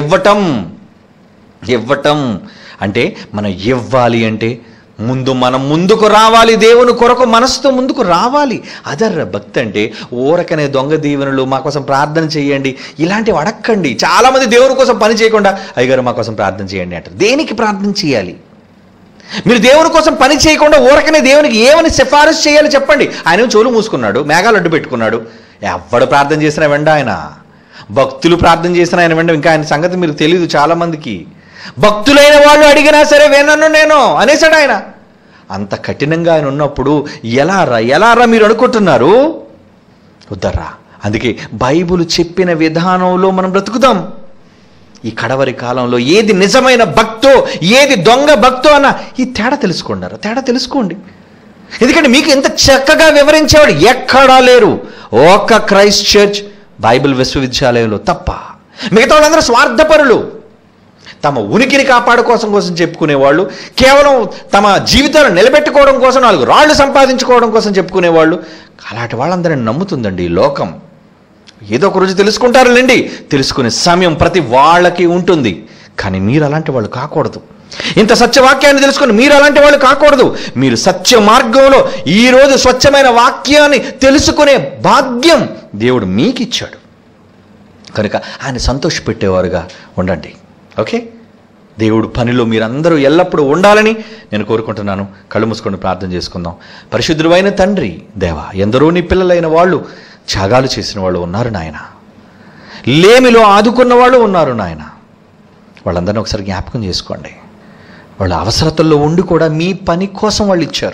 ఇవ్వటం అంటే మనం ఇవ్వాలి అంటే మనం ముందుకు రావాలి. దేవుని కొరకు మనసుతో ముందుకు రావాలి. అదర్ర భక్తి అంటే ఊరకనే దొంగ దీవెనలు, మా కోసం ప్రార్థన చేయండి ఇలాంటివి అడక్కండి. చాలామంది దేవుని కోసం పని చేయకుండా అయ్యగారు మా కోసం ప్రార్థన చేయండి అంటారు. దేనికి ప్రార్థన చేయాలి? మీరు దేవుని కోసం పని చేయకుండా ఊరకనే దేవునికి ఏమని సిఫారసు చేయాలి చెప్పండి. ఆయన చెవులు మూసుకున్నాడు, మేఘాలు అడ్డు పెట్టుకున్నాడు. ఎవడు ప్రార్థన చేసినా వెండ ఆయన, భక్తులు ప్రార్థన చేసినా ఆయన వెండ. ఇంకా ఆయన సంగతి మీరు తెలియదు చాలామందికి. భక్తులైన వాళ్ళు అడిగినా సరే వేనన్ను నేను అనేసాడు ఆయన. అంత కఠినంగా ఆయన ఉన్నప్పుడు ఎలారా మీరు అనుకుంటున్నారు? వద్దర్రా. అందుకే బైబిల్ చెప్పిన విధానంలో మనం బ్రతుకుదాం. ఈ కడవరి కాలంలో ఏది నిజమైన భక్తో, ఏది దొంగ భక్తో అన్న ఈ తేడా తెలుసుకోండి. ఎందుకంటే మీకు ఎంత చక్కగా వివరించేవాడు ఎక్కడా లేరు. ఒక్క క్రైస్ట్ చర్చ్ బైబిల్ విశ్వవిద్యాలయంలో తప్ప. మిగతా వాళ్ళందరూ స్వార్థపరులు. తమ ఉనికిని కాపాడుకోసం చెప్పుకునేవాళ్ళు, కేవలం తమ జీవితాలను నిలబెట్టుకోవడం కోసం, 4 రాళ్ళు సంపాదించుకోవడం కోసం చెప్పుకునేవాళ్ళు. అలాంటి వాళ్ళందరినీ నమ్ముతుందండి ఈ లోకం. ఏదో ఒక రోజు తెలుసుకుంటారులేండి. తెలుసుకునే సమయం ప్రతి వాళ్ళకి ఉంటుంది. కానీ మీరు అలాంటి వాళ్ళు కాకూడదు. ఇంత సత్యవాక్యాన్ని తెలుసుకుని మీరు అలాంటి వాళ్ళు కాకూడదు. మీరు సత్య మార్గంలో ఈరోజు స్వచ్ఛమైన వాక్యాన్ని తెలుసుకునే భాగ్యం దేవుడు మీకు ఇచ్చాడు. కనుక ఆయన సంతోషపెట్టేవారుగా ఉండండి. ఓకే, దేవుడు పనిలో మీరందరూ ఎల్లప్పుడూ ఉండాలని నేను కోరుకుంటున్నాను. కళ్ళు మూసుకొని ప్రార్థన చేసుకుందాం. పరిశుద్ధుడైన తండ్రి దేవా, ఎందరో నీ పిల్లలైన వాళ్ళు త్యాగాలు చేసిన వాళ్ళు ఉన్నారు నాయన, లేమిలో ఆదుకున్న వాళ్ళు ఉన్నారు నాయన. వాళ్ళందరినీ ఒకసారి జ్ఞాపకం చేసుకోండి. వాళ్ళ అవసరతల్లో ఉండి కూడా మీ పని కోసం వాళ్ళు ఇచ్చారు.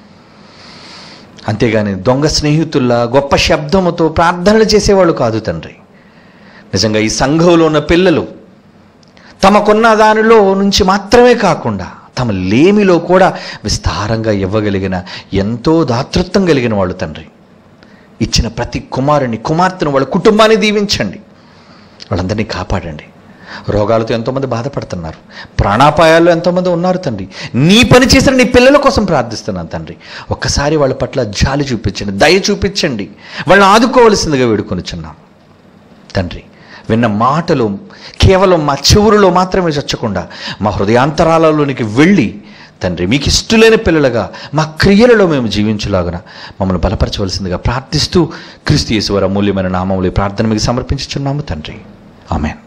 అంతేగాని దొంగ స్నేహితుల్లా గొప్ప శబ్దముతో ప్రార్థనలు చేసేవాళ్ళు కాదు తండ్రి. నిజంగా ఈ సంఘంలో ఉన్న పిల్లలు తమకున్న దానిలో నుంచి మాత్రమే కాకుండా తమ లేమిలో కూడా విస్తారంగా ఇవ్వగలిగిన ఎంతో దాతృత్వం కలిగిన వాళ్ళు తండ్రి. ఇచ్చిన ప్రతి కుమారుని కుమార్తెను వాళ్ళ కుటుంబాన్ని దీవించండి. వాళ్ళందరినీ కాపాడండి. రోగాలతో ఎంతోమంది బాధపడుతున్నారు, ప్రాణాపాయాల్లో ఎంతోమంది ఉన్నారు తండ్రి. నీ పని చేసిన నీ పిల్లల కోసం ప్రార్థిస్తున్నాను తండ్రి. ఒక్కసారి వాళ్ళ పట్ల జాలి చూపించండి, దయ చూపించండి, వాళ్ళని ఆదుకోవలసిందిగా వేడుకొనిచున్నాం తండ్రి. విన్న మాటలు కేవలం మా చెవులలో మాత్రమే చచ్చకుండా మా హృదయాంతరాలలోనికి వెళ్ళి తండ్రి మీకు ఇష్టలేని పిల్లలుగా మా క్రియలలో మేము జీవించులాగున మమ్మల్ని బలపరచవలసిందిగా ప్రార్థిస్తూ క్రీస్తు యేసు వారి అమూల్యమైన నామములో ఈ ప్రార్థన మీకు సమర్పించుచున్నాము తండ్రి. ఆమేన్.